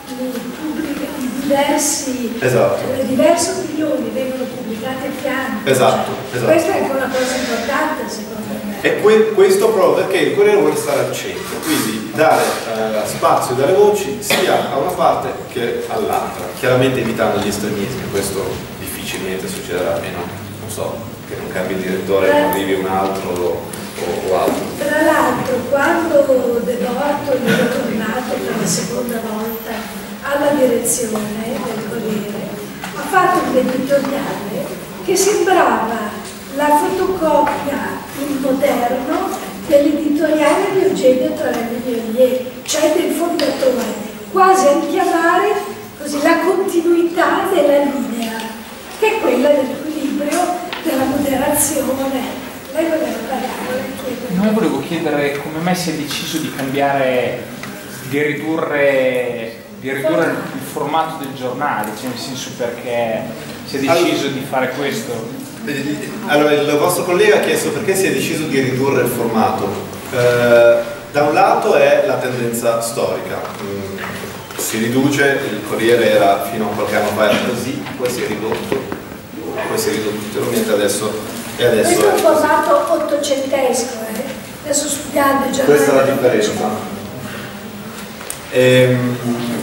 i diversi, esatto. le diverse opinioni vengono pubblicate a fianco. Esatto, cioè, esatto. Questa è anche una cosa importante secondo me. E que questo proprio perché il Corriere vuole stare al centro, quindi dare eh, spazio e dare voci sia a una parte che all'altra, chiaramente evitando gli estremismi, questo difficilmente succederà, almeno non so. Che non cambi il direttore, non arrivi un altro o, o altro. Tra l'altro, quando De Bortoli è tornato per la seconda volta alla direzione del Corriere, ha fatto un editoriale che sembrava la fotocopia in moderno dell'editoriale di Eugenio Travelli Violieri, cioè del fondatore, quasi a richiamare così la continuità della linea, che è quella dell'equilibrio, della moderazione. Lei voleva parlare? No, io volevo chiedere come mai si è deciso di cambiare, di ridurre, di ridurre il formato del giornale, cioè nel senso perché si è deciso di fare questo? Allora, il vostro collega ha chiesto perché si è deciso di ridurre il formato. Eh, da un lato è la tendenza storica, mm, si riduce, il Corriere era fino a qualche anno fa era così, poi si è ridotto. Poi si è ridotto ulteriormente adesso e adesso questo è un è così. formato ottocentesco, eh? Adesso studiando già. Questa è la differenza. Ehm,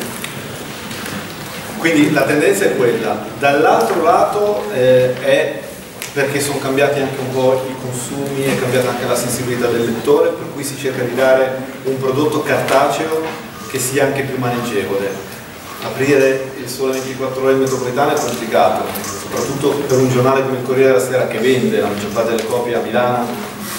quindi la tendenza è quella. Dall'altro lato eh, è perché sono cambiati anche un po' i consumi, è cambiata anche la sensibilità del lettore, per cui si cerca di dare un prodotto cartaceo che sia anche più maneggevole. Aprire il Sole ventiquattro Ore in metropolitana è complicato, soprattutto per un giornale come il Corriere della Sera che vende la maggior parte delle copie a Milano.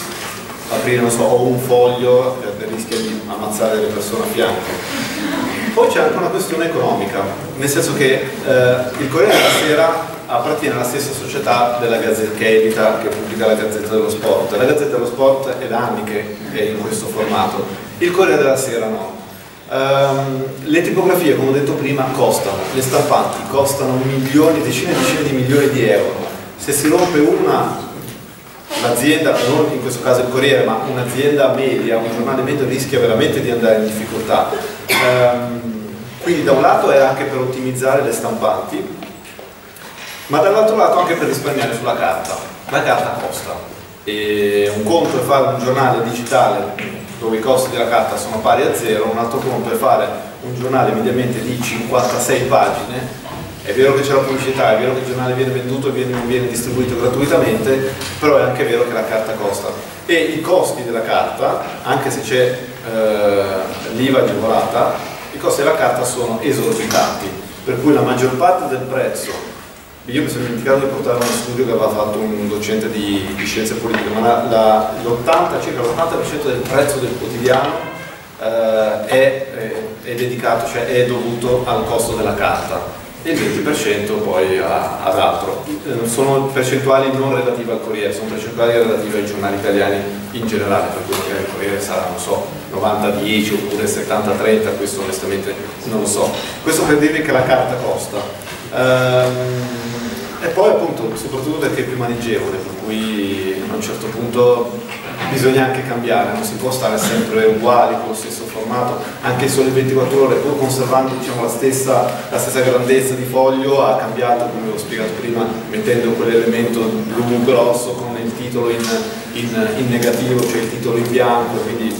Aprire, non so, o un foglio eh, rischia di ammazzare le persone a fianco. Poi c'è anche una questione economica, nel senso che eh, il Corriere della Sera appartiene alla stessa società della Gazzetta che edita, che pubblica la Gazzetta dello Sport. La Gazzetta dello Sport è da anni che è in questo formato, il Corriere della Sera no. Um, le tipografie, come ho detto prima, costano, le stampanti costano milioni, decine e decine di milioni di euro. Se si rompe una, l'azienda, non in questo caso il Corriere, ma un'azienda media, un giornale medio rischia veramente di andare in difficoltà. Um, quindi da un lato è anche per ottimizzare le stampanti, ma dall'altro lato anche per risparmiare sulla carta. La carta costa e un conto è fare un giornale digitale dove i costi della carta sono pari a zero, un altro conto è fare un giornale mediamente di cinquantasei pagine. È vero che c'è la pubblicità, è vero che il giornale viene venduto e non viene distribuito gratuitamente, però è anche vero che la carta costa. E i costi della carta, anche se c'è eh, l'I V A agevolata, i costi della carta sono esorbitanti, per cui la maggior parte del prezzo. Io mi sono dimenticato di portare uno studio che aveva fatto un docente di, di scienze politiche, ma l'ottanta, circa l'ottanta per cento del prezzo del quotidiano eh, è, è, è dedicato, cioè è dovuto al costo della carta e il venti per cento poi a, ad altro. Sono percentuali non relative al Corriere, sono percentuali relative ai giornali italiani in generale, per cui il Corriere sarà, non so, novanta dieci oppure settanta trenta, questo onestamente non lo so. Questo per dirvi che la carta costa. Um, E poi appunto, soprattutto perché è più maneggevole, per cui a un certo punto bisogna anche cambiare, non si può stare sempre uguali con lo stesso formato, anche solo ventiquattro ore, pur conservando diciamo, la, stessa, la stessa grandezza di foglio, ha cambiato, come ho spiegato prima, mettendo quell'elemento blu grosso con il titolo in, in, in negativo, cioè il titolo in bianco, quindi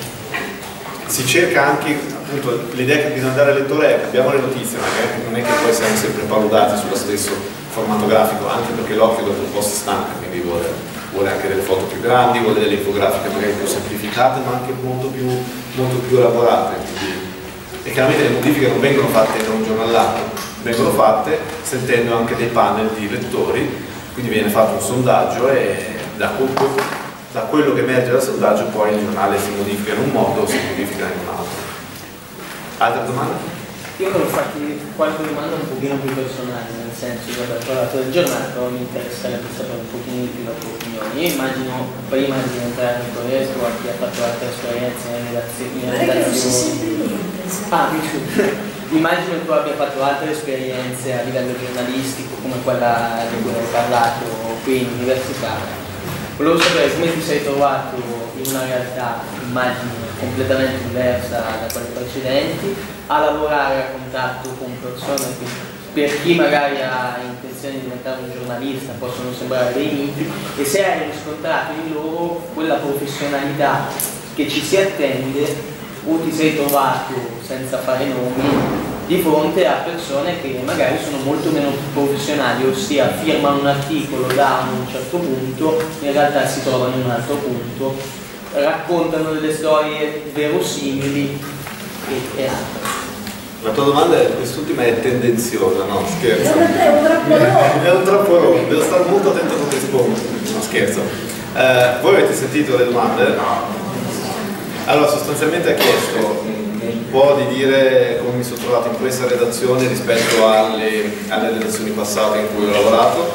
si cerca anche, appunto, l'idea che bisogna dare al lettore è abbiamo le notizie, magari non è che poi siamo sempre paludati sullo stesso formato grafico, anche perché l'occhio dopo un po' si stanca, quindi vuole, vuole anche delle foto più grandi, vuole delle infografiche magari più semplificate, ma anche molto più, molto più elaborate. Quindi, e chiaramente le modifiche non vengono fatte da un giorno all'altro, vengono fatte sentendo anche dei panel di lettori, quindi viene fatto un sondaggio e da, da quello che emerge dal sondaggio poi il giornale si modifica in un modo o si modifica in un altro. Altre domande? Io volevo farti qualche domanda un pochino più personale, nel senso che ho parlato del giornale, però mi interesserebbe sapere un pochino di più la tua opinione. Io immagino, prima di entrare nel Corriere, tu abbia fatto altre esperienze in redazioni. Non è che non si sente niente. Ah, immagino tu abbia fatto altre esperienze a livello giornalistico, come quella di cui hai parlato qui in università. Volevo sapere come ti sei trovato in una realtà, immagino, completamente diversa da quelle precedenti, a lavorare a contatto con persone che per chi magari ha intenzione di diventare un giornalista possono sembrare dei miti, e se hai riscontrato in loro quella professionalità che ci si attende, o ti sei trovato, senza fare nomi, di fronte a persone che magari sono molto meno professionali, ossia firmano un articolo da un certo punto, in realtà si trovano in un altro punto, raccontano delle storie verosimili e, e altro. La tua domanda è, quest'ultima è tendenziosa, no? Scherzo. È un trappolone. È un trappolone, devo stare molto attento a come rispondo. No, scherzo. Eh, voi avete sentito le domande? No. Allora, sostanzialmente ha chiesto un po' di dire come mi sono trovato in questa redazione rispetto alle, alle redazioni passate in cui ho lavorato.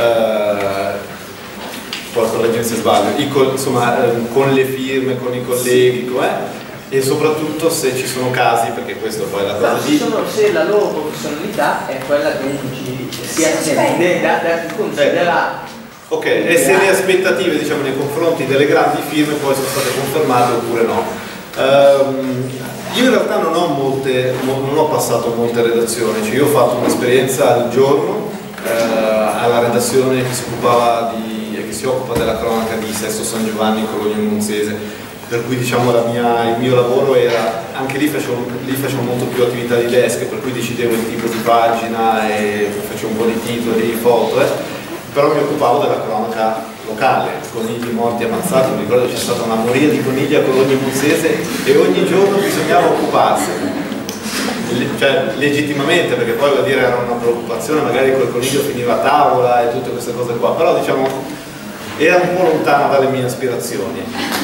Eh, poi correggimi se sbaglio, I, insomma, con le firme, con i colleghi, com'è? E soprattutto se ci sono casi, perché questo poi è la cosa no, di... sono, se la loro professionalità è quella che uno ci si attende da, da considerare. Ok, e se le aspettative diciamo, nei confronti delle grandi firme poi sono state confermate oppure no. Um, io in realtà non ho, molte, non ho passato molte redazioni, cioè io ho fatto un'esperienza al giorno eh, alla redazione che si occupava di, che si occupa della cronaca di Sesto San Giovanni, Cologno Monzese. Per cui diciamo la mia, il mio lavoro era, anche lì facevo, lì facevo molto più attività di desk, per cui decidevo il tipo di pagina e facevo un po' di titoli, foto, eh. Però mi occupavo della cronaca locale, conigli morti ammazzati, mi ricordo c'è stata una moria di conigli a Cologno Monzese e ogni giorno bisognava occuparsene, cioè legittimamente, perché poi vuol dire era una preoccupazione, magari quel coniglio finiva a tavola e tutte queste cose qua, però diciamo era un po' lontana dalle mie aspirazioni.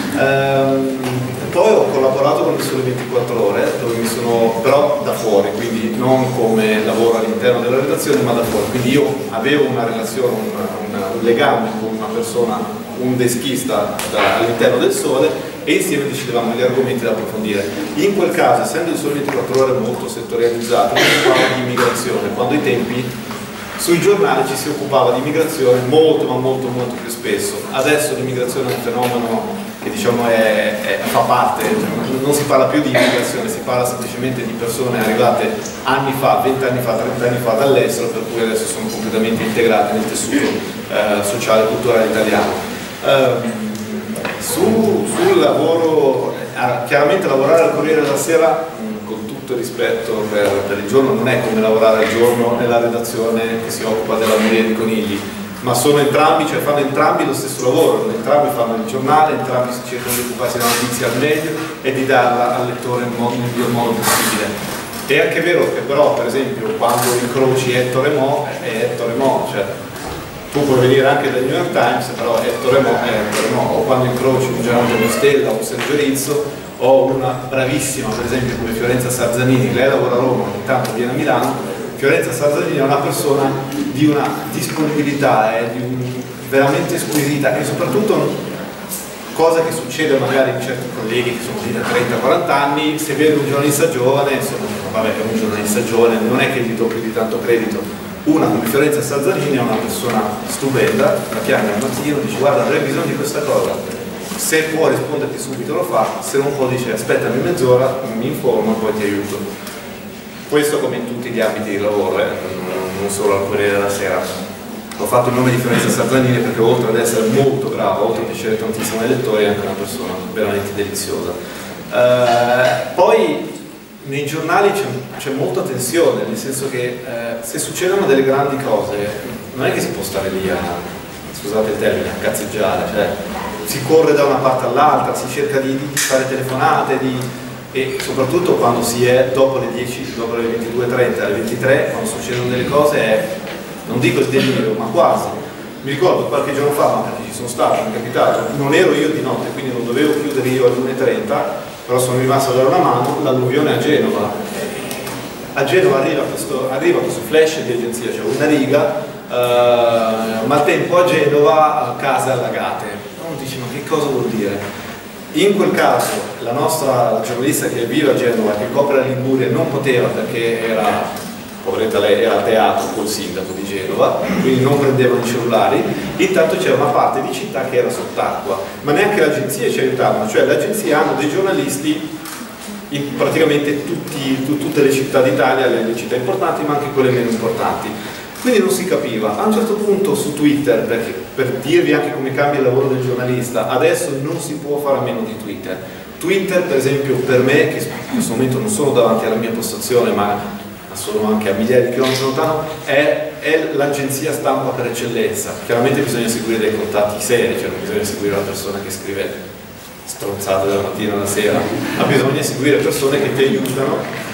Ehm, poi ho collaborato con il Sole ventiquattro Ore, dove mi sono, però da fuori, quindi non come lavoro all'interno della redazione, ma da fuori. Quindi io avevo una relazione, un, un legame con una persona, un deschista all'interno del Sole, e insieme decidevamo gli argomenti da approfondire. In quel caso, essendo il Sole ventiquattro Ore molto settorializzato, si occupava di immigrazione, quando ai tempi sui giornali ci si occupava di immigrazione molto ma molto molto più spesso. Adesso l'immigrazione è un fenomeno che diciamo è, è, fa parte, cioè, non si parla più di immigrazione, si parla semplicemente di persone arrivate anni fa, venti anni fa, trenta anni fa dall'estero, per cui adesso sono completamente integrate nel tessuto eh, sociale e culturale italiano. Eh, su, sul lavoro, eh, chiaramente lavorare al Corriere della Sera, mh, con tutto il rispetto per, per il giorno, non è come lavorare al giorno nella redazione che si occupa della moria di conigli, ma sono entrambi, cioè fanno entrambi lo stesso lavoro, entrambi fanno il giornale, entrambi si cercano di occuparsi della notizia al meglio e di darla al lettore nel, modo, nel miglior modo possibile. È anche vero che però, per esempio, quando incroci Ettore Mo, è Ettore Mo, cioè tu puoi venire anche dal New York Times, però Ettore Mo è Ettore Mo, o quando incroci un Gianantonio Stella o un Sergio Rizzo, o una bravissima, per esempio, come Fiorenza Sarzanini, lei lavora a Roma, ogni tanto viene a Milano. Fiorenza Sarzanini è una persona di una disponibilità, eh, di un, veramente squisita, e soprattutto, cosa che succede magari in certi colleghi che sono lì da trenta quaranta anni, se vede un giornalista giovane, insomma, vabbè, è un giornalista giovane, non è che gli do più di tanto credito. Una come Fiorenza Sarzanini è una persona stupenda, la chiama al mattino, dice guarda avrei bisogno di questa cosa, se può risponderti subito lo fa, se non può dice aspettami mezz'ora, mi informo e poi ti aiuto. Questo come in tutti gli ambiti di lavoro, eh, non solo al Corriere della Sera. Ho fatto il nome di Fiorenza Sarzanini perché oltre ad essere molto brava, oltre a piacere tantissimo ai lettori, è anche una persona veramente deliziosa. Uh, poi nei giornali c'è molta tensione, nel senso che eh, se succedono delle grandi cose non è che si può stare lì a, scusate il termine, a cazzeggiare, cioè si corre da una parte all'altra, si cerca di, di fare telefonate, di, e soprattutto quando si è dopo le dieci, dopo le ventidue e trenta, alle ventitré, quando succedono delle cose è, non dico il delirio, ma quasi. Mi ricordo qualche giorno fa, ma perché ci sono stato, mi è capitato, non ero io di notte, quindi non dovevo chiudere io alle una e trenta, però sono rimasto a dare una mano, l'alluvione a Genova. A Genova arriva questo, arriva questo flash di agenzia, cioè una riga, eh, maltempo a Genova, case allagate. Uno dice ma che cosa vuol dire? In quel caso la nostra la giornalista che vive a Genova, che copre la Liguria, non poteva perché era... poveretta lei era a teatro col sindaco di Genova, quindi non prendevano i cellulari. Intanto c'era una parte di città che era sott'acqua, ma neanche le agenzie ci aiutavano, cioè le agenzie hanno dei giornalisti in praticamente tutti, tu, tutte le città d'Italia, le, le città importanti ma anche quelle meno importanti, quindi non si capiva. A un certo punto su Twitter, perché, per dirvi anche come cambia il lavoro del giornalista, adesso non si può fare a meno di Twitter. Twitter per esempio per me, che in questo momento non sono davanti alla mia postazione ma sono anche a migliaia di chilometri lontano, è, è l'agenzia stampa per eccellenza. Chiaramente bisogna seguire dei contatti seri, cioè non bisogna seguire una persona che scrive stronzate dalla mattina alla sera, ma bisogna seguire persone che ti aiutano,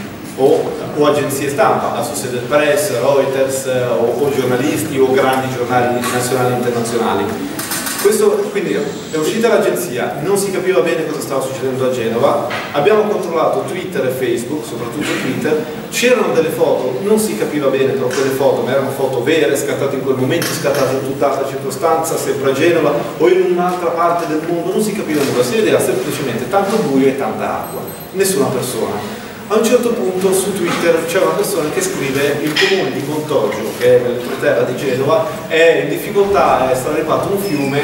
o, o agenzie stampa, Associated Press, Reuters, o, o giornalisti o grandi giornali nazionali e internazionali. Questo, quindi è uscita l'agenzia, non si capiva bene cosa stava succedendo a Genova, abbiamo controllato Twitter e Facebook, soprattutto Twitter, c'erano delle foto, non si capiva bene però quelle foto, ma erano foto vere, scattate in quel momento, scattate in tutt'altra circostanza, sempre a Genova o in un'altra parte del mondo, non si capiva nulla, si vedeva semplicemente tanto buio e tanta acqua, nessuna persona. A un certo punto su Twitter c'è una persona che scrive: il comune di Montoggio, che è nell'entroterra di Genova, è in difficoltà, è stato rifatto un fiume,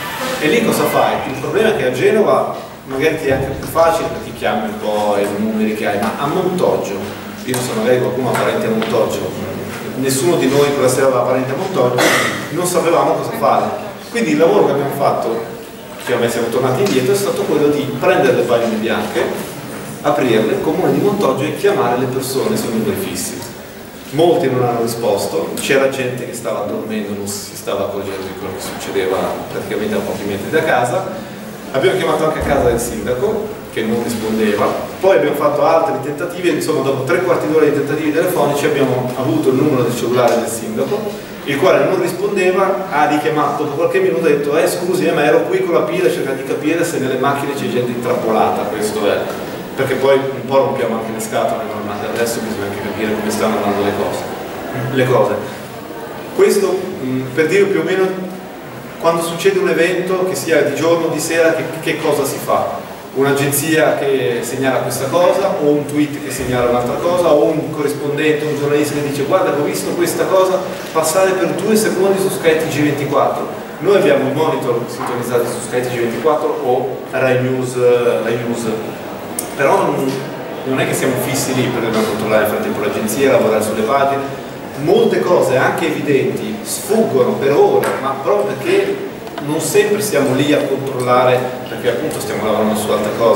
e lì cosa fai? Il problema è che a Genova magari ti è anche più facile perché ti chiami un po' i numeri che hai, ma a Montoggio, io non so, magari qualcuno ha parenti a Montoggio, nessuno di noi quella sera aveva parenti a Montoggio, non sapevamo cosa fare. Quindi il lavoro che abbiamo fatto, che siamo tornati indietro, è stato quello di prendere le pagine bianche, aprirle, il comune di Montoggio, e chiamare le persone sui numeri fissi. Molti non hanno risposto, c'era gente che stava dormendo, non si stava accorgendo di quello che succedeva praticamente a pochi metri da casa. Abbiamo chiamato anche a casa del sindaco, che non rispondeva, poi abbiamo fatto altri tentativi, insomma dopo tre quarti d'ora di tentativi telefonici abbiamo avuto il numero del cellulare del sindaco, il quale non rispondeva, ha richiamato dopo qualche minuto, ha detto eh scusi, eh, ma ero qui con la pila cercando di capire se nelle macchine c'è gente intrappolata, questo è, perché poi un po' rompiamo anche le scatole, ma adesso bisogna anche capire come stanno andando le cose. Le cose. Questo mh, per dire più o meno quando succede un evento, che sia di giorno o di sera, che, che cosa si fa? Un'agenzia che segnala questa cosa, o un tweet che segnala un'altra cosa, o un corrispondente, un giornalista che dice guarda che ho visto questa cosa passare per due secondi su Sky T G ventiquattro. Noi abbiamo i monitor sintonizzati su Sky T G ventiquattro o Rai News, Rai News. Però non, non è che siamo fissi lì per controllare nel frattempo l'agenzia, lavorare sulle pagine. Molte cose anche evidenti sfuggono per ore, ma proprio perché non sempre siamo lì a controllare, perché appunto stiamo lavorando su altre cose,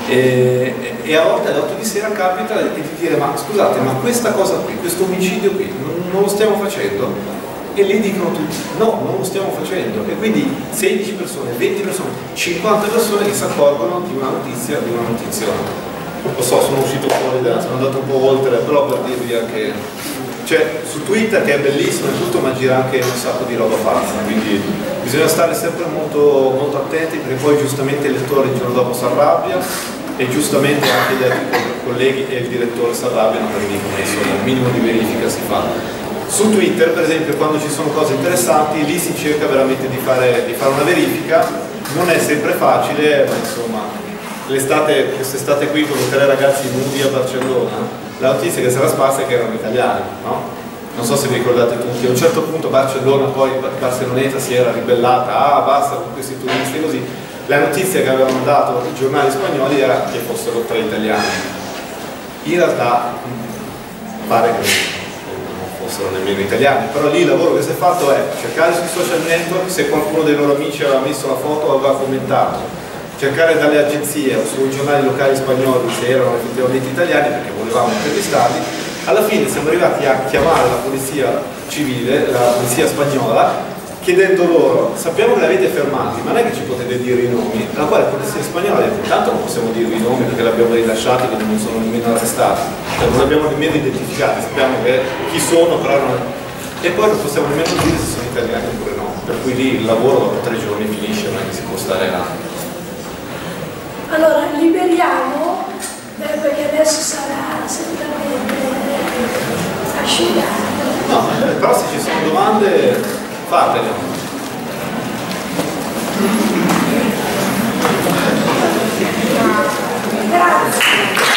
e, e a volte alle otto di sera capita di dire ma scusate, ma questa cosa qui, questo omicidio qui, non, non lo stiamo facendo? E lì dicono tutti no, non lo stiamo facendo, e quindi sedici persone, venti persone, cinquanta persone che si accorgono di una notizia, di una notiziona. Lo so, sono uscito fuori, da, sono andato un po' oltre, però per dirvi anche, cioè su Twitter che è bellissimo e tutto, ma gira anche un sacco di roba falsa, quindi bisogna stare sempre molto, molto attenti, perché poi giustamente il lettore il giorno dopo si arrabbia e giustamente anche gli altri colleghi e il direttore si arrabbiano perché dicono insomma un minimo di verifica si fa. Su Twitter per esempio quando ci sono cose interessanti lì si cerca veramente di fare, di fare una verifica, non è sempre facile, ma insomma l'estate, quest'estate qui con i tre ragazzi nudi a Barcellona, la notizia che si era sparsa è che erano italiani, no? Non so se vi ricordate tutti, a un certo punto Barcellona, poi Barceloneta si era ribellata, ah basta con questi turisti così, la notizia che avevano dato i giornali spagnoli era che fossero tre italiani. In realtà pare che non fossero nemmeno italiani, però lì il lavoro che si è fatto è cercare sui social network se qualcuno dei loro amici aveva messo la foto o aveva commentato, cercare dalle agenzie o sui giornali locali spagnoli se erano effettivamente italiani perché volevamo intervistarli. Alla fine siamo arrivati a chiamare la polizia civile, la polizia spagnola, chiedendo loro, sappiamo che li avete fermati, ma non è che ci potete dire i nomi? Alla quale la polizia spagnola ha detto, intanto non possiamo dirvi i nomi perché li abbiamo rilasciati, quindi non sono nemmeno arrestati, cioè non li abbiamo nemmeno identificati, sappiamo che chi sono, però non... E poi non possiamo nemmeno dire se sono italiani oppure no, per cui lì il lavoro dopo tre giorni finisce, non è che si può stare là. Allora, liberiamo, eh, perché adesso sarà assolutamente asciugato. No, però se ci sono domande, fatele. Grazie.